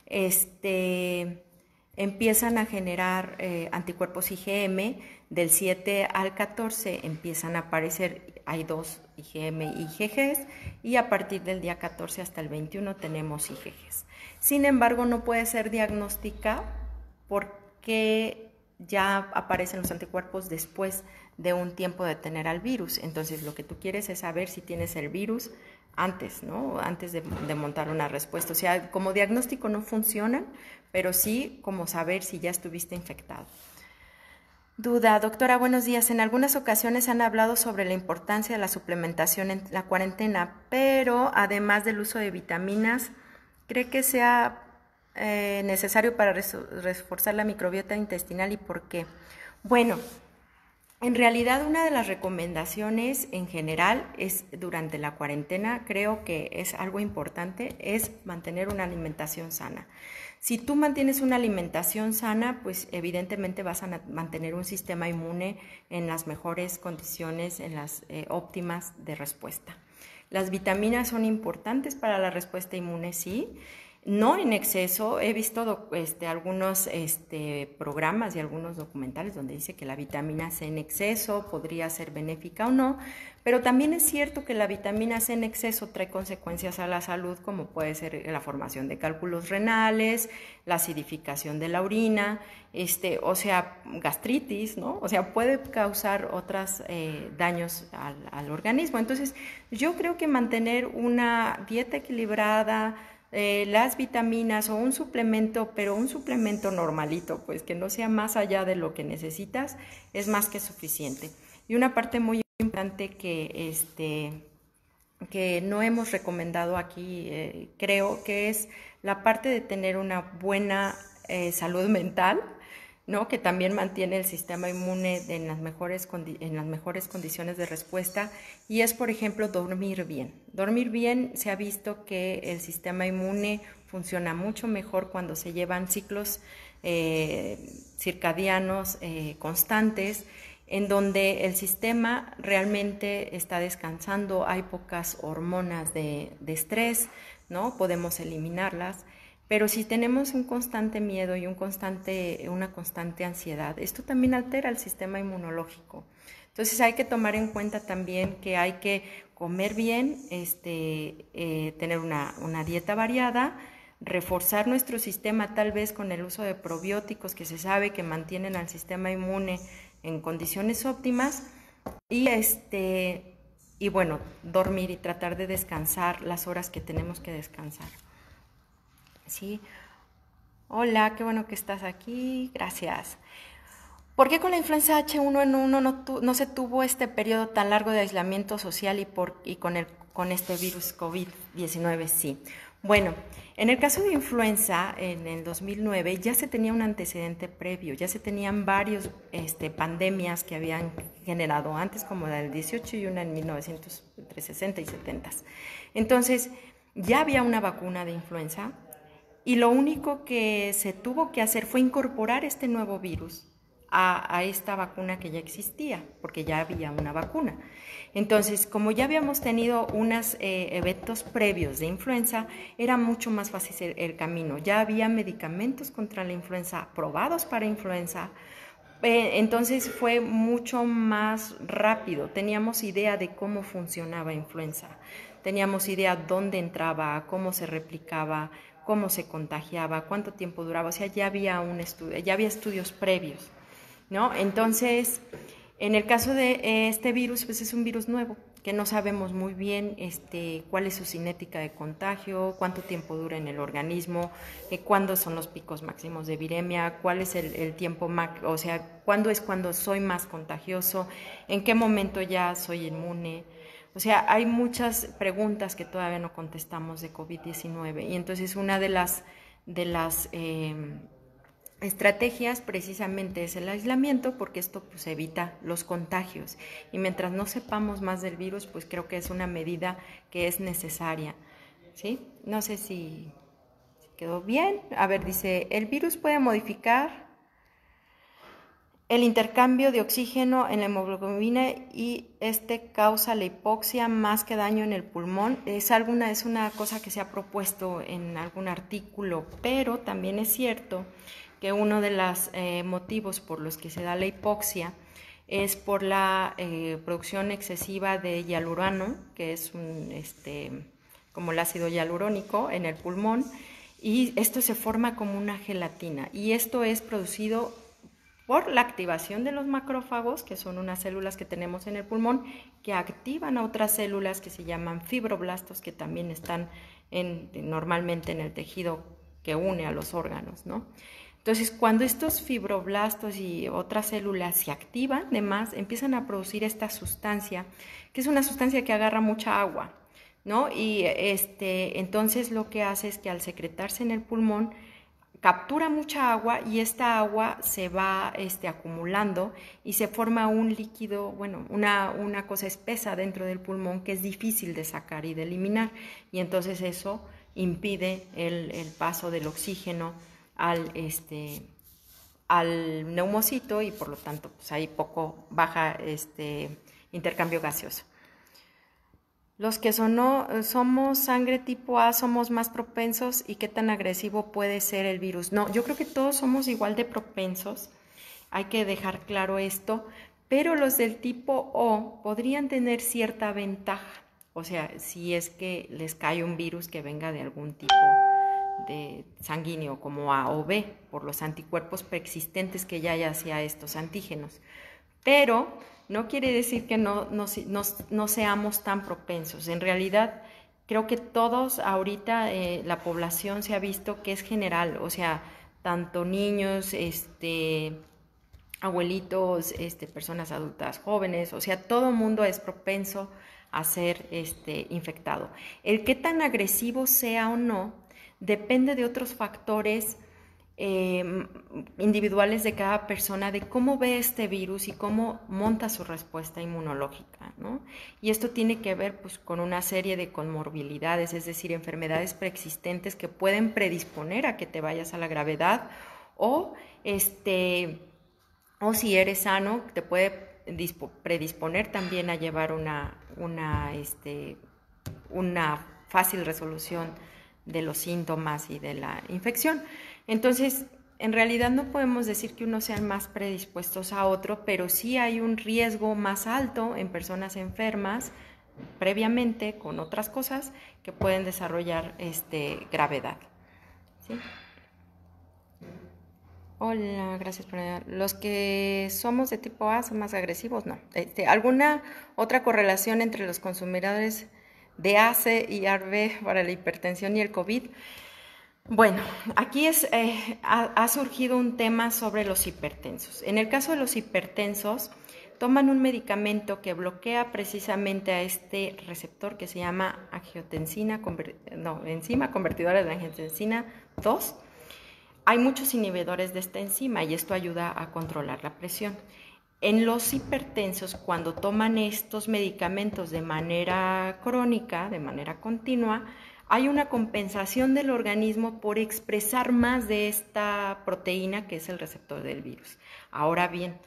este, empiezan a generar eh, anticuerpos I G M, del siete al catorce empiezan a aparecer, hay dos I G M y I G Gs, y a partir del día catorce hasta el veintiuno tenemos I G Gs. Sin embargo, no puede ser diagnóstica porque ya aparecen los anticuerpos después de un tiempo de tener al virus. Entonces, lo que tú quieres es saber si tienes el virus antes, ¿no? Antes de, de montar una respuesta. O sea, como diagnóstico no funcionan, pero sí como saber si ya estuviste infectado. Duda, doctora, buenos días. En algunas ocasiones han hablado sobre la importancia de la suplementación en la cuarentena, pero además del uso de vitaminas, ¿cree que sea eh, necesario para reforzar la microbiota intestinal y por qué? Bueno, en realidad una de las recomendaciones en general es durante la cuarentena, creo que es algo importante, es mantener una alimentación sana. Si tú mantienes una alimentación sana, pues evidentemente vas a mantener un sistema inmune en las mejores condiciones, en las eh, óptimas de respuesta. Las vitaminas son importantes para la respuesta inmune, sí. no en exceso. He visto este, algunos este, programas y algunos documentales donde dice que la vitamina C en exceso podría ser benéfica o no, pero también es cierto que la vitamina C en exceso trae consecuencias a la salud, como puede ser la formación de cálculos renales, la acidificación de la orina, este, o sea, gastritis, ¿no? O sea, puede causar otros eh, daños al, al organismo. Entonces, yo creo que mantener una dieta equilibrada, Eh, las vitaminas o un suplemento, pero un suplemento normalito, pues que no sea más allá de lo que necesitas, es más que suficiente. Y una parte muy importante que, este, que no hemos recomendado aquí, eh, creo que es la parte de tener una buena eh, salud mental, ¿no? Que también mantiene el sistema inmune en las, mejores en las mejores condiciones de respuesta, y es, por ejemplo, dormir bien. Dormir bien, se ha visto que el sistema inmune funciona mucho mejor cuando se llevan ciclos eh, circadianos eh, constantes, en donde el sistema realmente está descansando, hay pocas hormonas de, de estrés, ¿no? Podemos eliminarlas. Pero si tenemos un constante miedo y un constante, una constante ansiedad, esto también altera el sistema inmunológico. Entonces hay que tomar en cuenta también que hay que comer bien, este, eh, tener una, una dieta variada, reforzar nuestro sistema tal vez con el uso de probióticos que se sabe que mantienen al sistema inmune en condiciones óptimas, y, este, y bueno, dormir y tratar de descansar las horas que tenemos que descansar. Sí. Hola, qué bueno que estás aquí, gracias. ¿Por qué con la influenza H uno N uno no, tu, no se tuvo este periodo tan largo de aislamiento social y, por, y con, el, con este virus COVID diecinueve? Sí. Bueno, en el caso de influenza, en el dos mil nueve ya se tenía un antecedente previo, ya se tenían varias este, pandemias que habían generado antes, como la del dieciocho y una en mil novecientos sesenta y setenta. Entonces, ya había una vacuna de influenza, y lo único que se tuvo que hacer fue incorporar este nuevo virus a, a esta vacuna que ya existía, porque ya había una vacuna. Entonces, como ya habíamos tenido unos eh, eventos previos de influenza, era mucho más fácil el, el camino. Ya había medicamentos contra la influenza probados para influenza. Eh, entonces fue mucho más rápido. Teníamos idea de cómo funcionaba influenza. Teníamos idea dónde entraba, cómo se replicaba, cómo se contagiaba, cuánto tiempo duraba. O sea, ya había un estudio, ya había estudios previos, ¿no? Entonces, en el caso de este virus, pues es un virus nuevo, que no sabemos muy bien este, cuál es su cinética de contagio, cuánto tiempo dura en el organismo, eh, cuándo son los picos máximos de viremia, cuál es el, el tiempo, o sea, cuándo es cuando soy más contagioso, en qué momento ya soy inmune. O sea, hay muchas preguntas que todavía no contestamos de COVID diecinueve, y entonces una de las, de las eh, estrategias precisamente es el aislamiento, porque esto pues evita los contagios, y mientras no sepamos más del virus, pues creo que es una medida que es necesaria, ¿sí? No sé si quedó bien. A ver, dice, el virus puede modificar el intercambio de oxígeno en la hemoglobina y este causa la hipoxia más que daño en el pulmón. Es, alguna, es una cosa que se ha propuesto en algún artículo, pero también es cierto que uno de los eh, motivos por los que se da la hipoxia es por la eh, producción excesiva de hialurano, que es un, este, como el ácido hialurónico en el pulmón, y esto se forma como una gelatina, y esto es producido por la activación de los macrófagos, que son unas células que tenemos en el pulmón, que activan a otras células que se llaman fibroblastos, que también están en, normalmente en el tejido que une a los órganos, ¿no? Entonces, cuando estos fibroblastos y otras células se activan, además, empiezan a producir esta sustancia, que es una sustancia que agarra mucha agua, ¿no? Y este, entonces lo que hace es que al secretarse en el pulmón, captura mucha agua, y esta agua se va este, acumulando y se forma un líquido, bueno, una, una cosa espesa dentro del pulmón que es difícil de sacar y de eliminar, y entonces eso impide el, el paso del oxígeno al, este, al neumocito, y por lo tanto pues hay poco, baja este, intercambio gaseoso. Los que sonó, somos sangre tipo A, somos más propensos y qué tan agresivo puede ser el virus. No, yo creo que todos somos igual de propensos, hay que dejar claro esto, pero los del tipo O podrían tener cierta ventaja, o sea, si es que les cae un virus que venga de algún tipo de sanguíneo como A o B, por los anticuerpos preexistentes que ya hay hacia estos antígenos. Pero no quiere decir que no, no, no, no seamos tan propensos. En realidad, creo que todos ahorita eh, la población se ha visto que es general, o sea, tanto niños, este, abuelitos, este, personas adultas jóvenes, o sea, todo mundo es propenso a ser este, infectado. El qué tan agresivo sea o no depende de otros factores eh, individuales de cada persona, de cómo ve este virus y cómo monta su respuesta inmunológica, ¿no? Y esto tiene que ver pues, con una serie de comorbilidades, es decir, enfermedades preexistentes que pueden predisponer a que te vayas a la gravedad o, este, o si eres sano, te puede predisponer también a llevar una, una, este, una fácil resolución de los síntomas y de la infección. Entonces, en realidad no podemos decir que unos sean más predispuestos a otro, pero sí hay un riesgo más alto en personas enfermas previamente con otras cosas que pueden desarrollar este, gravedad. ¿Sí? Hola, gracias por... Los que somos de tipo A son más agresivos, no. Este, ¿Alguna otra correlación entre los consumidores de A C y A R B para la hipertensión y el COVID? Bueno, aquí es, eh, ha, ha surgido un tema sobre los hipertensos. En el caso de los hipertensos, toman un medicamento que bloquea precisamente a este receptor que se llama angiotensina, no, enzima convertidora de angiotensina dos. Hay muchos inhibidores de esta enzima y esto ayuda a controlar la presión. En los hipertensos, cuando toman estos medicamentos de manera crónica, de manera continua, hay una compensación del organismo por expresar más de esta proteína que es el receptor del virus. Ahora bien,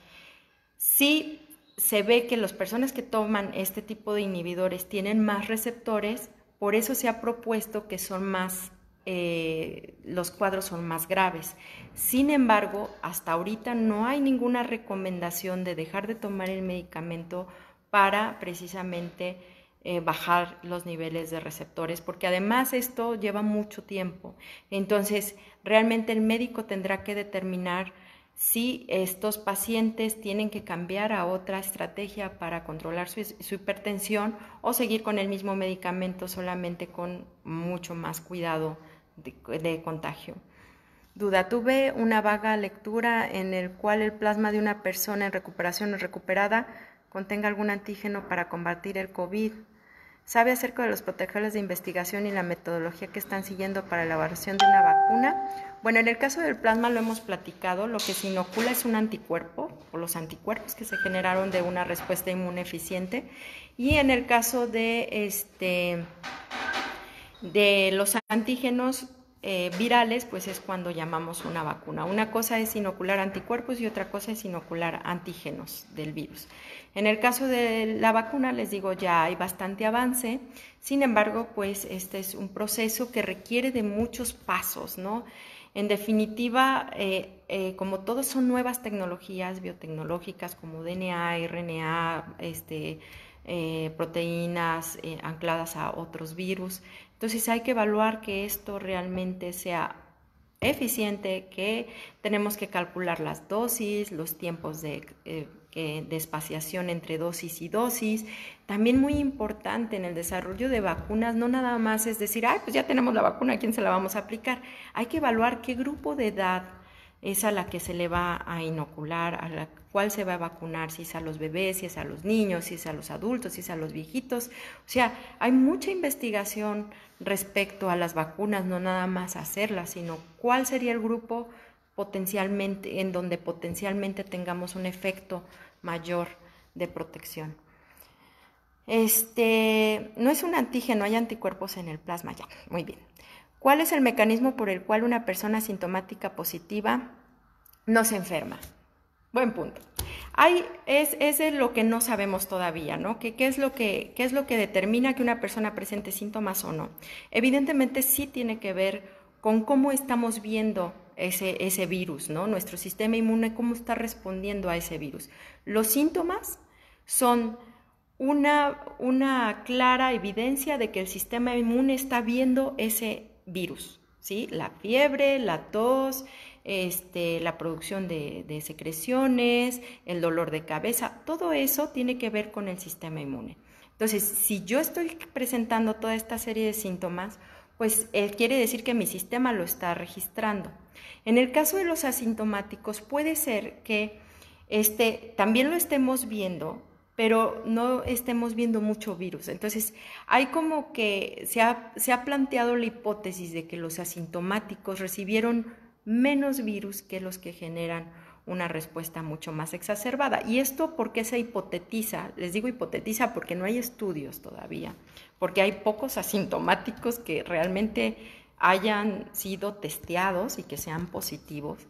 si se ve que las personas que toman este tipo de inhibidores tienen más receptores, por eso se ha propuesto que son más, eh, los cuadros son más graves. Sin embargo, hasta ahorita no hay ninguna recomendación de dejar de tomar el medicamento para precisamente Eh, bajar los niveles de receptores, porque además esto lleva mucho tiempo. Entonces, realmente el médico tendrá que determinar si estos pacientes tienen que cambiar a otra estrategia para controlar su, su hipertensión o seguir con el mismo medicamento solamente con mucho más cuidado de, de contagio. Duda, tuve una vaga lectura en el cual el plasma de una persona en recuperación o recuperada contenga algún antígeno para combatir el COVID. ¿Sabe acerca de los protocolos de investigación y la metodología que están siguiendo para la elaboración de una vacuna? Bueno, en el caso del plasma lo hemos platicado, lo que se inocula es un anticuerpo, o los anticuerpos que se generaron de una respuesta inmune eficiente, y en el caso de, este, de los antígenos eh, virales, pues es cuando llamamos una vacuna. Una cosa es inocular anticuerpos y otra cosa es inocular antígenos del virus. En el caso de la vacuna, les digo, ya hay bastante avance, sin embargo, pues este es un proceso que requiere de muchos pasos, ¿no? En definitiva, eh, eh, como todos son nuevas tecnologías biotecnológicas como D N A, R N A, este, eh, proteínas eh, ancladas a otros virus, entonces hay que evaluar que esto realmente sea eficiente, que tenemos que calcular las dosis, los tiempos de, eh, de espaciación entre dosis y dosis. También muy importante en el desarrollo de vacunas, no nada más es decir, ay, pues ya tenemos la vacuna, ¿a quién se la vamos a aplicar? Hay que evaluar qué grupo de edad es a la que se le va a inocular, a la cual se va a vacunar, si es a los bebés, si es a los niños, si es a los adultos, si es a los viejitos. O sea, hay mucha investigación respecto a las vacunas, no nada más hacerlas, sino cuál sería el grupo potencialmente, en donde potencialmente tengamos un efecto mayor de protección. Este, no es un antígeno, hay anticuerpos en el plasma ya, muy bien. ¿Cuál es el mecanismo por el cual una persona asintomática positiva no se enferma? Buen punto. Hay, es, es de lo que no sabemos todavía, ¿no? ¿Qué, qué, es lo que, ¿Qué es lo que determina que una persona presente síntomas o no? Evidentemente sí tiene que ver con cómo estamos viendo ese, ese virus, ¿no? Nuestro sistema inmune, cómo está respondiendo a ese virus. Los síntomas son una, una clara evidencia de que el sistema inmune está viendo ese virus, ¿sí? La fiebre, la tos, este, la producción de, de secreciones, el dolor de cabeza, todo eso tiene que ver con el sistema inmune. Entonces, si yo estoy presentando toda esta serie de síntomas, pues eh, quiere decir que mi sistema lo está registrando. En el caso de los asintomáticos, puede ser que este, también lo estemos viendo, pero no estemos viendo mucho virus. Entonces, hay como que se ha, se ha planteado la hipótesis de que los asintomáticos recibieron menos virus que los que generan una respuesta mucho más exacerbada. ¿Y esto por qué se hipotetiza? Les digo hipotetiza porque no hay estudios todavía, porque hay pocos asintomáticos que realmente hayan sido testeados y que sean positivos,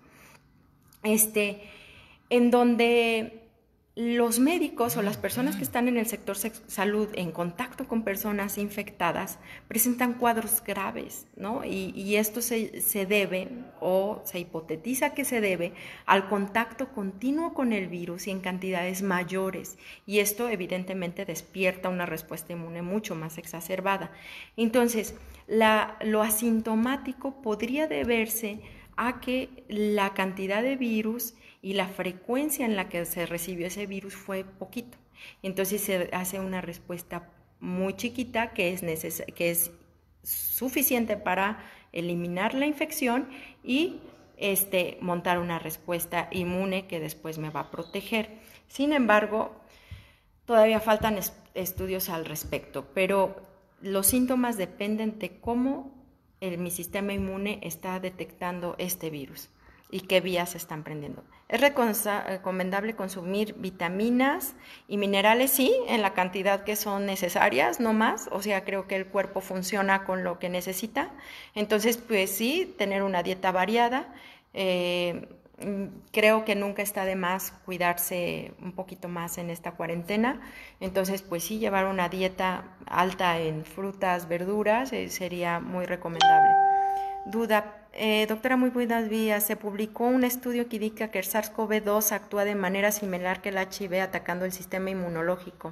este, en donde los médicos o las personas que están en el sector salud en contacto con personas infectadas presentan cuadros graves, ¿no? Y, y esto se, se debe o se hipotetiza que se debe al contacto continuo con el virus y en cantidades mayores. Y esto evidentemente despierta una respuesta inmune mucho más exacerbada. Entonces, la, lo asintomático podría deberse a que la cantidad de virus y la frecuencia en la que se recibió ese virus fue poquito. Entonces se hace una respuesta muy chiquita que es, neces- que es suficiente para eliminar la infección y este, montar una respuesta inmune que después me va a proteger. Sin embargo, todavía faltan est- estudios al respecto, pero los síntomas dependen de cómo el, mi sistema inmune está detectando este virus y qué vías se están prendiendo. Es recomendable consumir vitaminas y minerales, sí, en la cantidad que son necesarias, no más. O sea, creo que el cuerpo funciona con lo que necesita. Entonces, pues sí, tener una dieta variada. Eh, creo que nunca está de más cuidarse un poquito más en esta cuarentena. Entonces, pues sí, llevar una dieta alta en frutas, verduras, eh, sería muy recomendable. Duda, eh, doctora, muy buenos días. Se publicó un estudio que indica que el SARS-CoV dos actúa de manera similar que el H I V atacando el sistema inmunológico.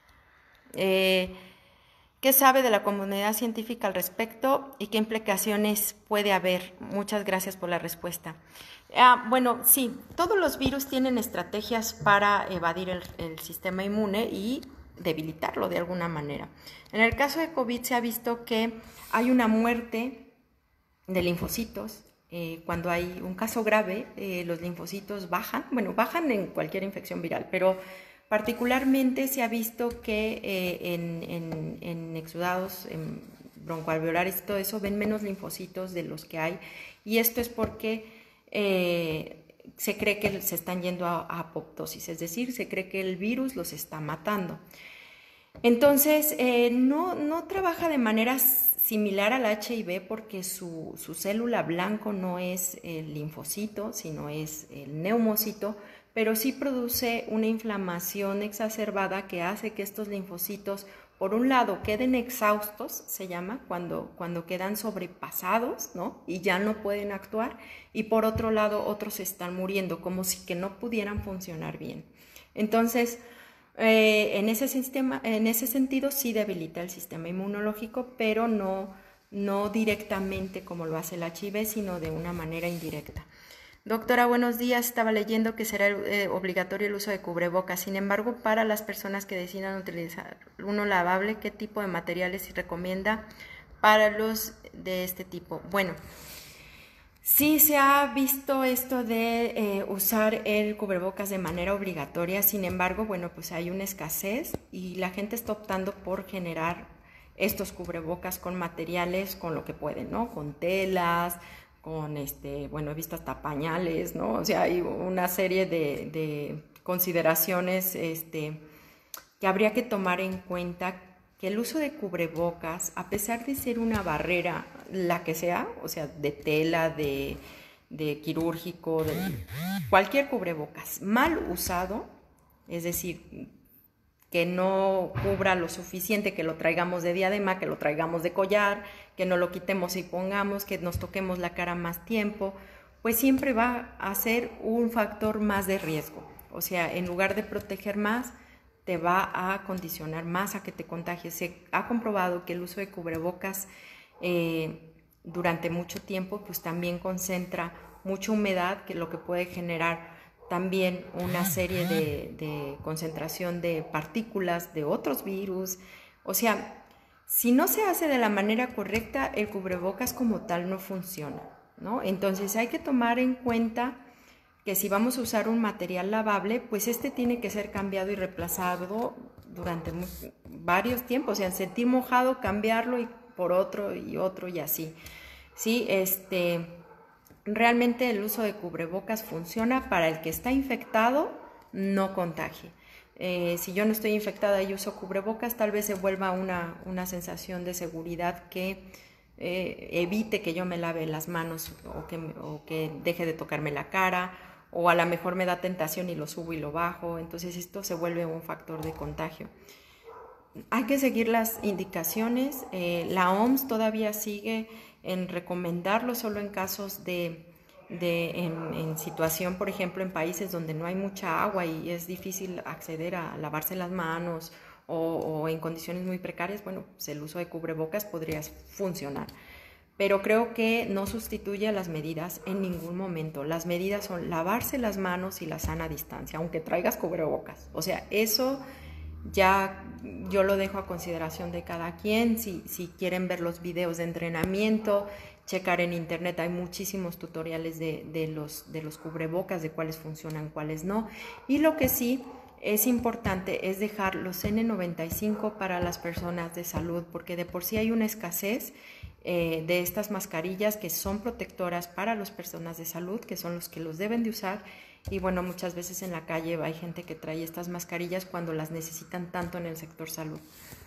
Eh, ¿Qué sabe de la comunidad científica al respecto y qué implicaciones puede haber? Muchas gracias por la respuesta. Ah, bueno, sí, todos los virus tienen estrategias para evadir el, el sistema inmune y debilitarlo de alguna manera. En el caso de COVID se ha visto que hay una muerte de linfocitos. Eh, cuando hay un caso grave, eh, los linfocitos bajan, bueno, bajan en cualquier infección viral, pero particularmente se ha visto que eh, en, en, en exudados, en broncoalveolares y todo eso, ven menos linfocitos de los que hay, y esto es porque eh, se cree que se están yendo a, a apoptosis, es decir, se cree que el virus los está matando. Entonces, eh, no, no trabaja de manera similar al H I V porque su, su célula blanco no es el linfocito, sino es el neumocito, pero sí produce una inflamación exacerbada que hace que estos linfocitos, por un lado, queden exhaustos, se llama, cuando, cuando quedan sobrepasados, ¿no? Y ya no pueden actuar, y por otro lado, otros están muriendo, como si que no pudieran funcionar bien. Entonces, Eh, en, ese sistema, en ese sentido sí debilita el sistema inmunológico, pero no, no directamente como lo hace el H I V, sino de una manera indirecta. Doctora, buenos días. Estaba leyendo que será eh, obligatorio el uso de cubrebocas. Sin embargo, para las personas que decidan utilizar uno lavable, ¿qué tipo de materiales se recomienda para los de este tipo? Bueno, sí se ha visto esto de eh, usar el cubrebocas de manera obligatoria, sin embargo, bueno, pues hay una escasez y la gente está optando por generar estos cubrebocas con materiales, con lo que pueden, ¿no? Con telas, con, este, bueno, he visto hasta pañales, ¿no? O sea, hay una serie de, de consideraciones este, que habría que tomar en cuenta, que el uso de cubrebocas, a pesar de ser una barrera, la que sea, o sea, de tela, de, de quirúrgico, de cualquier cubrebocas, mal usado, es decir, que no cubra lo suficiente, que lo traigamos de diadema, que lo traigamos de collar, que no lo quitemos y pongamos, que nos toquemos la cara más tiempo, pues siempre va a ser un factor más de riesgo. O sea, en lugar de proteger más, te va a condicionar más a que te contagies. Se ha comprobado que el uso de cubrebocas eh, durante mucho tiempo pues también concentra mucha humedad, que lo que puede generar también una serie de, de concentración de partículas de otros virus. O sea, si no se hace de la manera correcta, el cubrebocas como tal no funciona, ¿no? Entonces hay que tomar en cuenta que si vamos a usar un material lavable, pues este tiene que ser cambiado y reemplazado durante varios tiempos. O sea, sentir mojado, cambiarlo y por otro y otro y así. Sí, este, realmente el uso de cubrebocas funciona para el que está infectado, no contagie. Eh, si yo no estoy infectada y uso cubrebocas, tal vez se vuelva una, una sensación de seguridad que eh, evite que yo me lave las manos o que, o que deje de tocarme la cara, o a lo mejor me da tentación y lo subo y lo bajo. Entonces esto se vuelve un factor de contagio. Hay que seguir las indicaciones. Eh, la O M S todavía sigue en recomendarlo solo en casos de, de en, en situación, por ejemplo, en países donde no hay mucha agua y es difícil acceder a lavarse las manos, o, o en condiciones muy precarias. Bueno, pues el uso de cubrebocas podría funcionar. Pero creo que no sustituye a las medidas en ningún momento. Las medidas son lavarse las manos y la sana distancia, aunque traigas cubrebocas. O sea, eso ya yo lo dejo a consideración de cada quien. Si, si quieren ver los videos de entrenamiento, checar en internet, hay muchísimos tutoriales de, de, los, de los cubrebocas, de cuáles funcionan, cuáles no. Y lo que sí es importante es dejar los N noventa y cinco para las personas de salud, porque de por sí hay una escasez eh, de estas mascarillas que son protectoras para las personas de salud, que son los que los deben de usar. Y bueno, muchas veces en la calle hay gente que trae estas mascarillas cuando las necesitan tanto en el sector salud.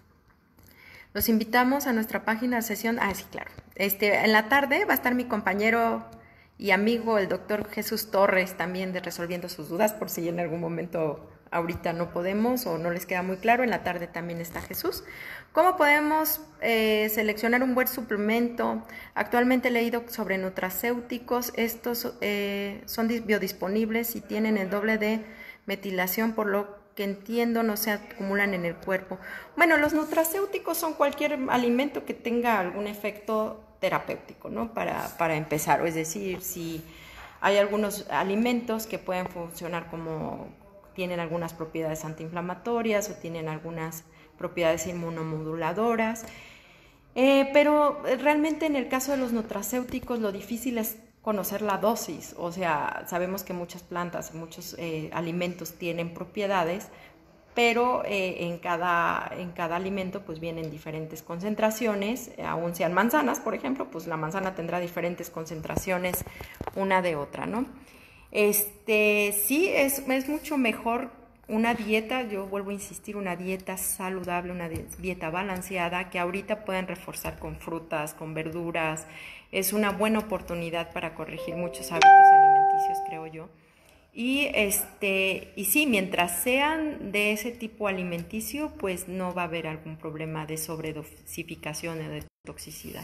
Los invitamos a nuestra página de sesión. Ah, sí, claro. Este, en la tarde va a estar mi compañero y amigo, el doctor Jesús Torres, también de resolviendo sus dudas, por si en algún momento ahorita no podemos o no les queda muy claro. En la tarde también está Jesús. ¿Cómo podemos eh, seleccionar un buen suplemento? Actualmente he leído sobre nutracéuticos. Estos eh, son biodisponibles y tienen el doble de metilación, por lo que entiendo no se acumulan en el cuerpo. Bueno, los nutracéuticos son cualquier alimento que tenga algún efecto terapéutico, ¿no? Para, para empezar, es decir, si hay algunos alimentos que pueden funcionar como, tienen algunas propiedades antiinflamatorias o tienen algunas propiedades inmunomoduladoras, eh, pero realmente en el caso de los nutracéuticos lo difícil es conocer la dosis. O sea, sabemos que muchas plantas y muchos eh, alimentos tienen propiedades, pero eh, en, cada, en cada alimento pues vienen diferentes concentraciones. Eh, aun sean manzanas, por ejemplo, pues la manzana tendrá diferentes concentraciones una de otra, ¿no? Este, sí, es, es mucho mejor una dieta, yo vuelvo a insistir, una dieta saludable, una dieta balanceada, que ahorita pueden reforzar con frutas, con verduras. Es una buena oportunidad para corregir muchos hábitos alimenticios, creo yo. Y, este, y sí, mientras sean de ese tipo alimenticio, pues no va a haber algún problema de sobredosificación o de toxicidad.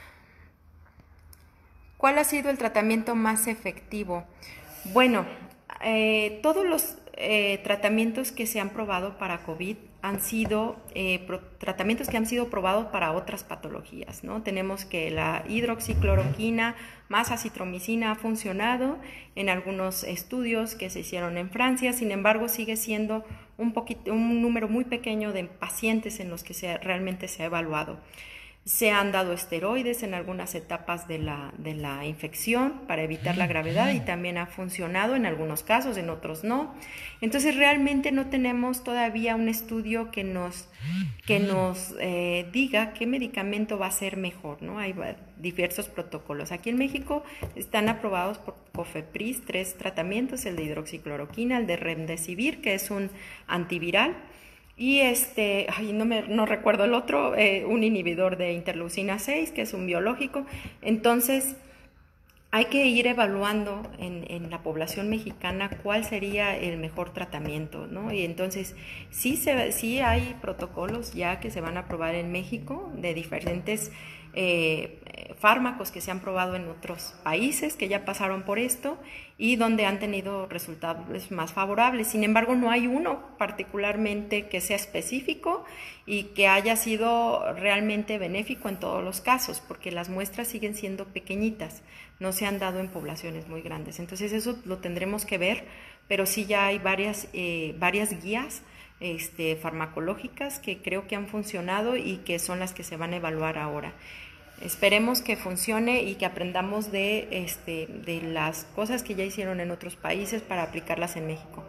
¿Cuál ha sido el tratamiento más efectivo? Bueno, eh, todos los eh, tratamientos que se han probado para COVID han sido eh, pro, tratamientos que han sido probados para otras patologías, ¿no? Tenemos que la hidroxicloroquina más acitromicina ha funcionado en algunos estudios que se hicieron en Francia. Sin embargo, sigue siendo un, poquito, un número muy pequeño de pacientes en los que se, realmente se ha evaluado. Se han dado esteroides en algunas etapas de la, de la infección para evitar la gravedad y también ha funcionado en algunos casos, en otros no. Entonces realmente no tenemos todavía un estudio que nos, que nos eh, diga qué medicamento va a ser mejor, ¿no? Hay diversos protocolos. Aquí en México están aprobados por COFEPRIS tres tratamientos, el de hidroxicloroquina, el de Remdesivir, que es un antiviral, y este, ay, no, me, no recuerdo el otro, eh, un inhibidor de interleucina seis, que es un biológico. Entonces, hay que ir evaluando en, en la población mexicana cuál sería el mejor tratamiento, ¿no? Y entonces sí, se, sí hay protocolos ya que se van a probar en México de diferentes eh, fármacos que se han probado en otros países que ya pasaron por esto y donde han tenido resultados más favorables. Sin embargo, no hay uno particularmente que sea específico y que haya sido realmente benéfico en todos los casos, porque las muestras siguen siendo pequeñitas, no se han dado en poblaciones muy grandes. Entonces eso lo tendremos que ver, pero sí ya hay varias, eh, varias guías este, farmacológicas que creo que han funcionado y que son las que se van a evaluar ahora. Esperemos que funcione y que aprendamos de, este, de las cosas que ya hicieron en otros países para aplicarlas en México.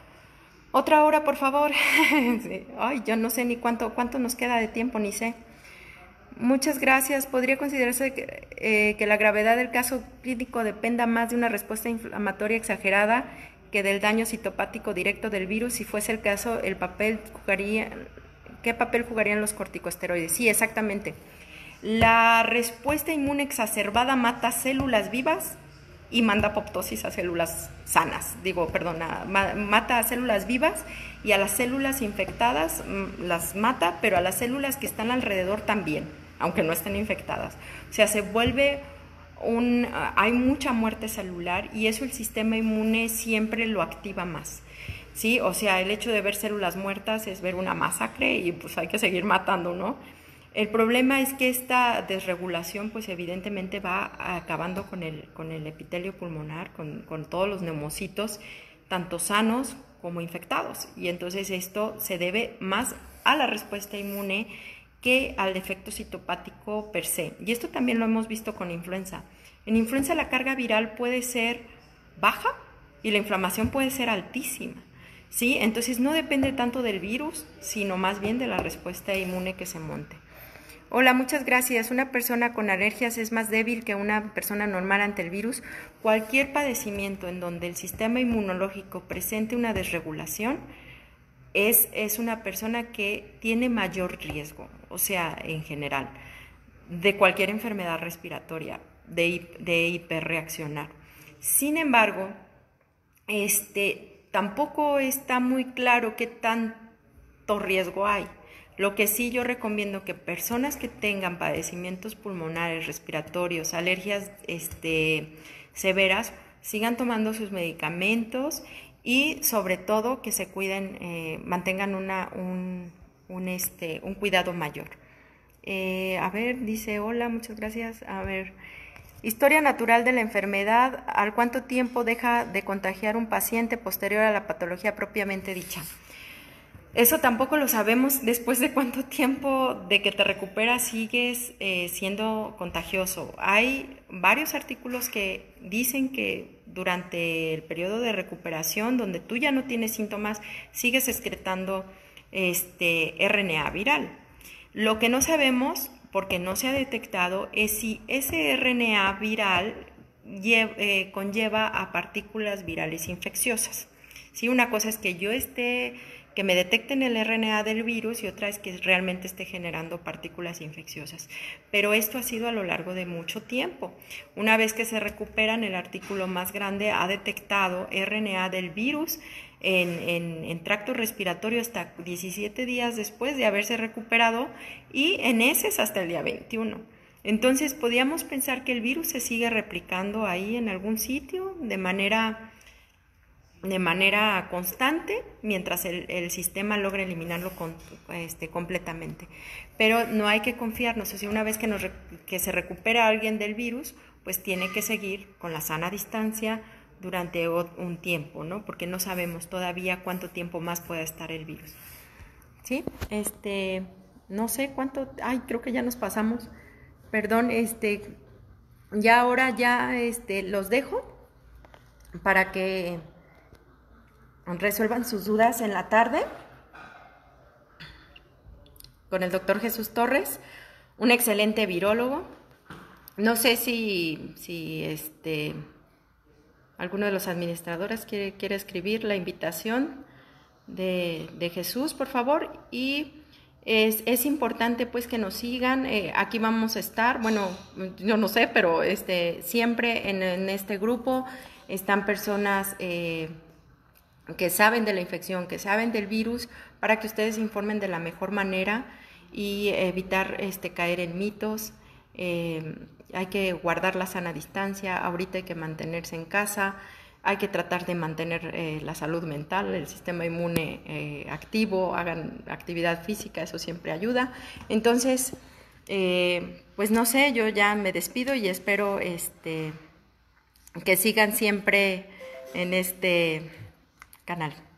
Otra hora, por favor. Sí. Ay, yo no sé ni cuánto, cuánto nos queda de tiempo, ni sé. Muchas gracias. ¿Podría considerarse que, eh, que la gravedad del caso clínico dependa más de una respuesta inflamatoria exagerada que del daño citopático directo del virus? Si fuese el caso, el papel jugaría, ¿qué papel jugarían los corticosteroides? Sí, exactamente. La respuesta inmune exacerbada mata células vivas y manda apoptosis a células sanas. Digo, perdona, ma mata a células vivas y a las células infectadas las mata, pero a las células que están alrededor también, aunque no estén infectadas. O sea, se vuelve un... hay mucha muerte celular y eso el sistema inmune siempre lo activa más. ¿Sí? O sea, el hecho de ver células muertas es ver una masacre y pues hay que seguir matando, ¿no? El problema es que esta desregulación pues evidentemente va acabando con el, con el epitelio pulmonar, con, con todos los neumocitos, tanto sanos como infectados. Y entonces esto se debe más a la respuesta inmune que al defecto citopático per se. Y esto también lo hemos visto con influenza. En influenza la carga viral puede ser baja y la inflamación puede ser altísima. ¿Sí? Entonces no depende tanto del virus, sino más bien de la respuesta inmune que se monte. Hola, muchas gracias. Una persona con alergias es más débil que una persona normal ante el virus. Cualquier padecimiento en donde el sistema inmunológico presente una desregulación es, es una persona que tiene mayor riesgo, o sea, en general, de cualquier enfermedad respiratoria, de, de hiperreaccionar. Sin embargo, este, tampoco está muy claro qué tanto riesgo hay. Lo que sí yo recomiendo que personas que tengan padecimientos pulmonares, respiratorios, alergias este, severas, sigan tomando sus medicamentos y sobre todo que se cuiden, eh, mantengan una, un, un, este, un cuidado mayor. Eh, a ver, dice, hola, muchas gracias. A ver, historia natural de la enfermedad, ¿al cuánto tiempo deja de contagiar un paciente posterior a la patología propiamente dicha? Eso tampoco lo sabemos después de cuánto tiempo de que te recuperas sigues eh, siendo contagioso. Hay varios artículos que dicen que durante el periodo de recuperación, donde tú ya no tienes síntomas, sigues excretando este R N A viral. Lo que no sabemos, porque no se ha detectado, es si ese R N A viral lleva, eh, conlleva a partículas virales infecciosas. ¿Sí? Una cosa es que yo esté... que me detecten el R N A del virus y otra es que realmente esté generando partículas infecciosas. Pero esto ha sido a lo largo de mucho tiempo. Una vez que se recuperan, el artículo más grande ha detectado R N A del virus en, en, en tracto respiratorio hasta diecisiete días después de haberse recuperado y en heces hasta el día veintiuno. Entonces, podríamos pensar que el virus se sigue replicando ahí en algún sitio de manera... de manera constante mientras el, el sistema logra eliminarlo con, este, completamente. Pero no hay que confiarnos, o sea, una vez que, nos, que se recupera alguien del virus, pues tiene que seguir con la sana distancia durante un tiempo, ¿no? Porque no sabemos todavía cuánto tiempo más pueda estar el virus. ¿Sí? Este, no sé cuánto, ay, creo que ya nos pasamos, perdón, este, ya ahora ya este, los dejo para que resuelvan sus dudas en la tarde con el doctor Jesús Torres, un excelente virólogo. No sé si, si este, alguno de los administradores quiere, quiere escribir la invitación de, de Jesús, por favor, y Es, es importante pues que nos sigan, eh, aquí vamos a estar, bueno, yo no sé, pero este, siempre en, en este grupo están personas eh, que saben de la infección, que saben del virus, para que ustedes se informen de la mejor manera y evitar este, caer en mitos. Eh, hay que guardar la sana distancia, ahorita hay que mantenerse en casa, hay que tratar de mantener eh, la salud mental, el sistema inmune eh, activo, hagan actividad física, eso siempre ayuda. Entonces, eh, pues no sé, yo ya me despido y espero este, que sigan siempre en este canal.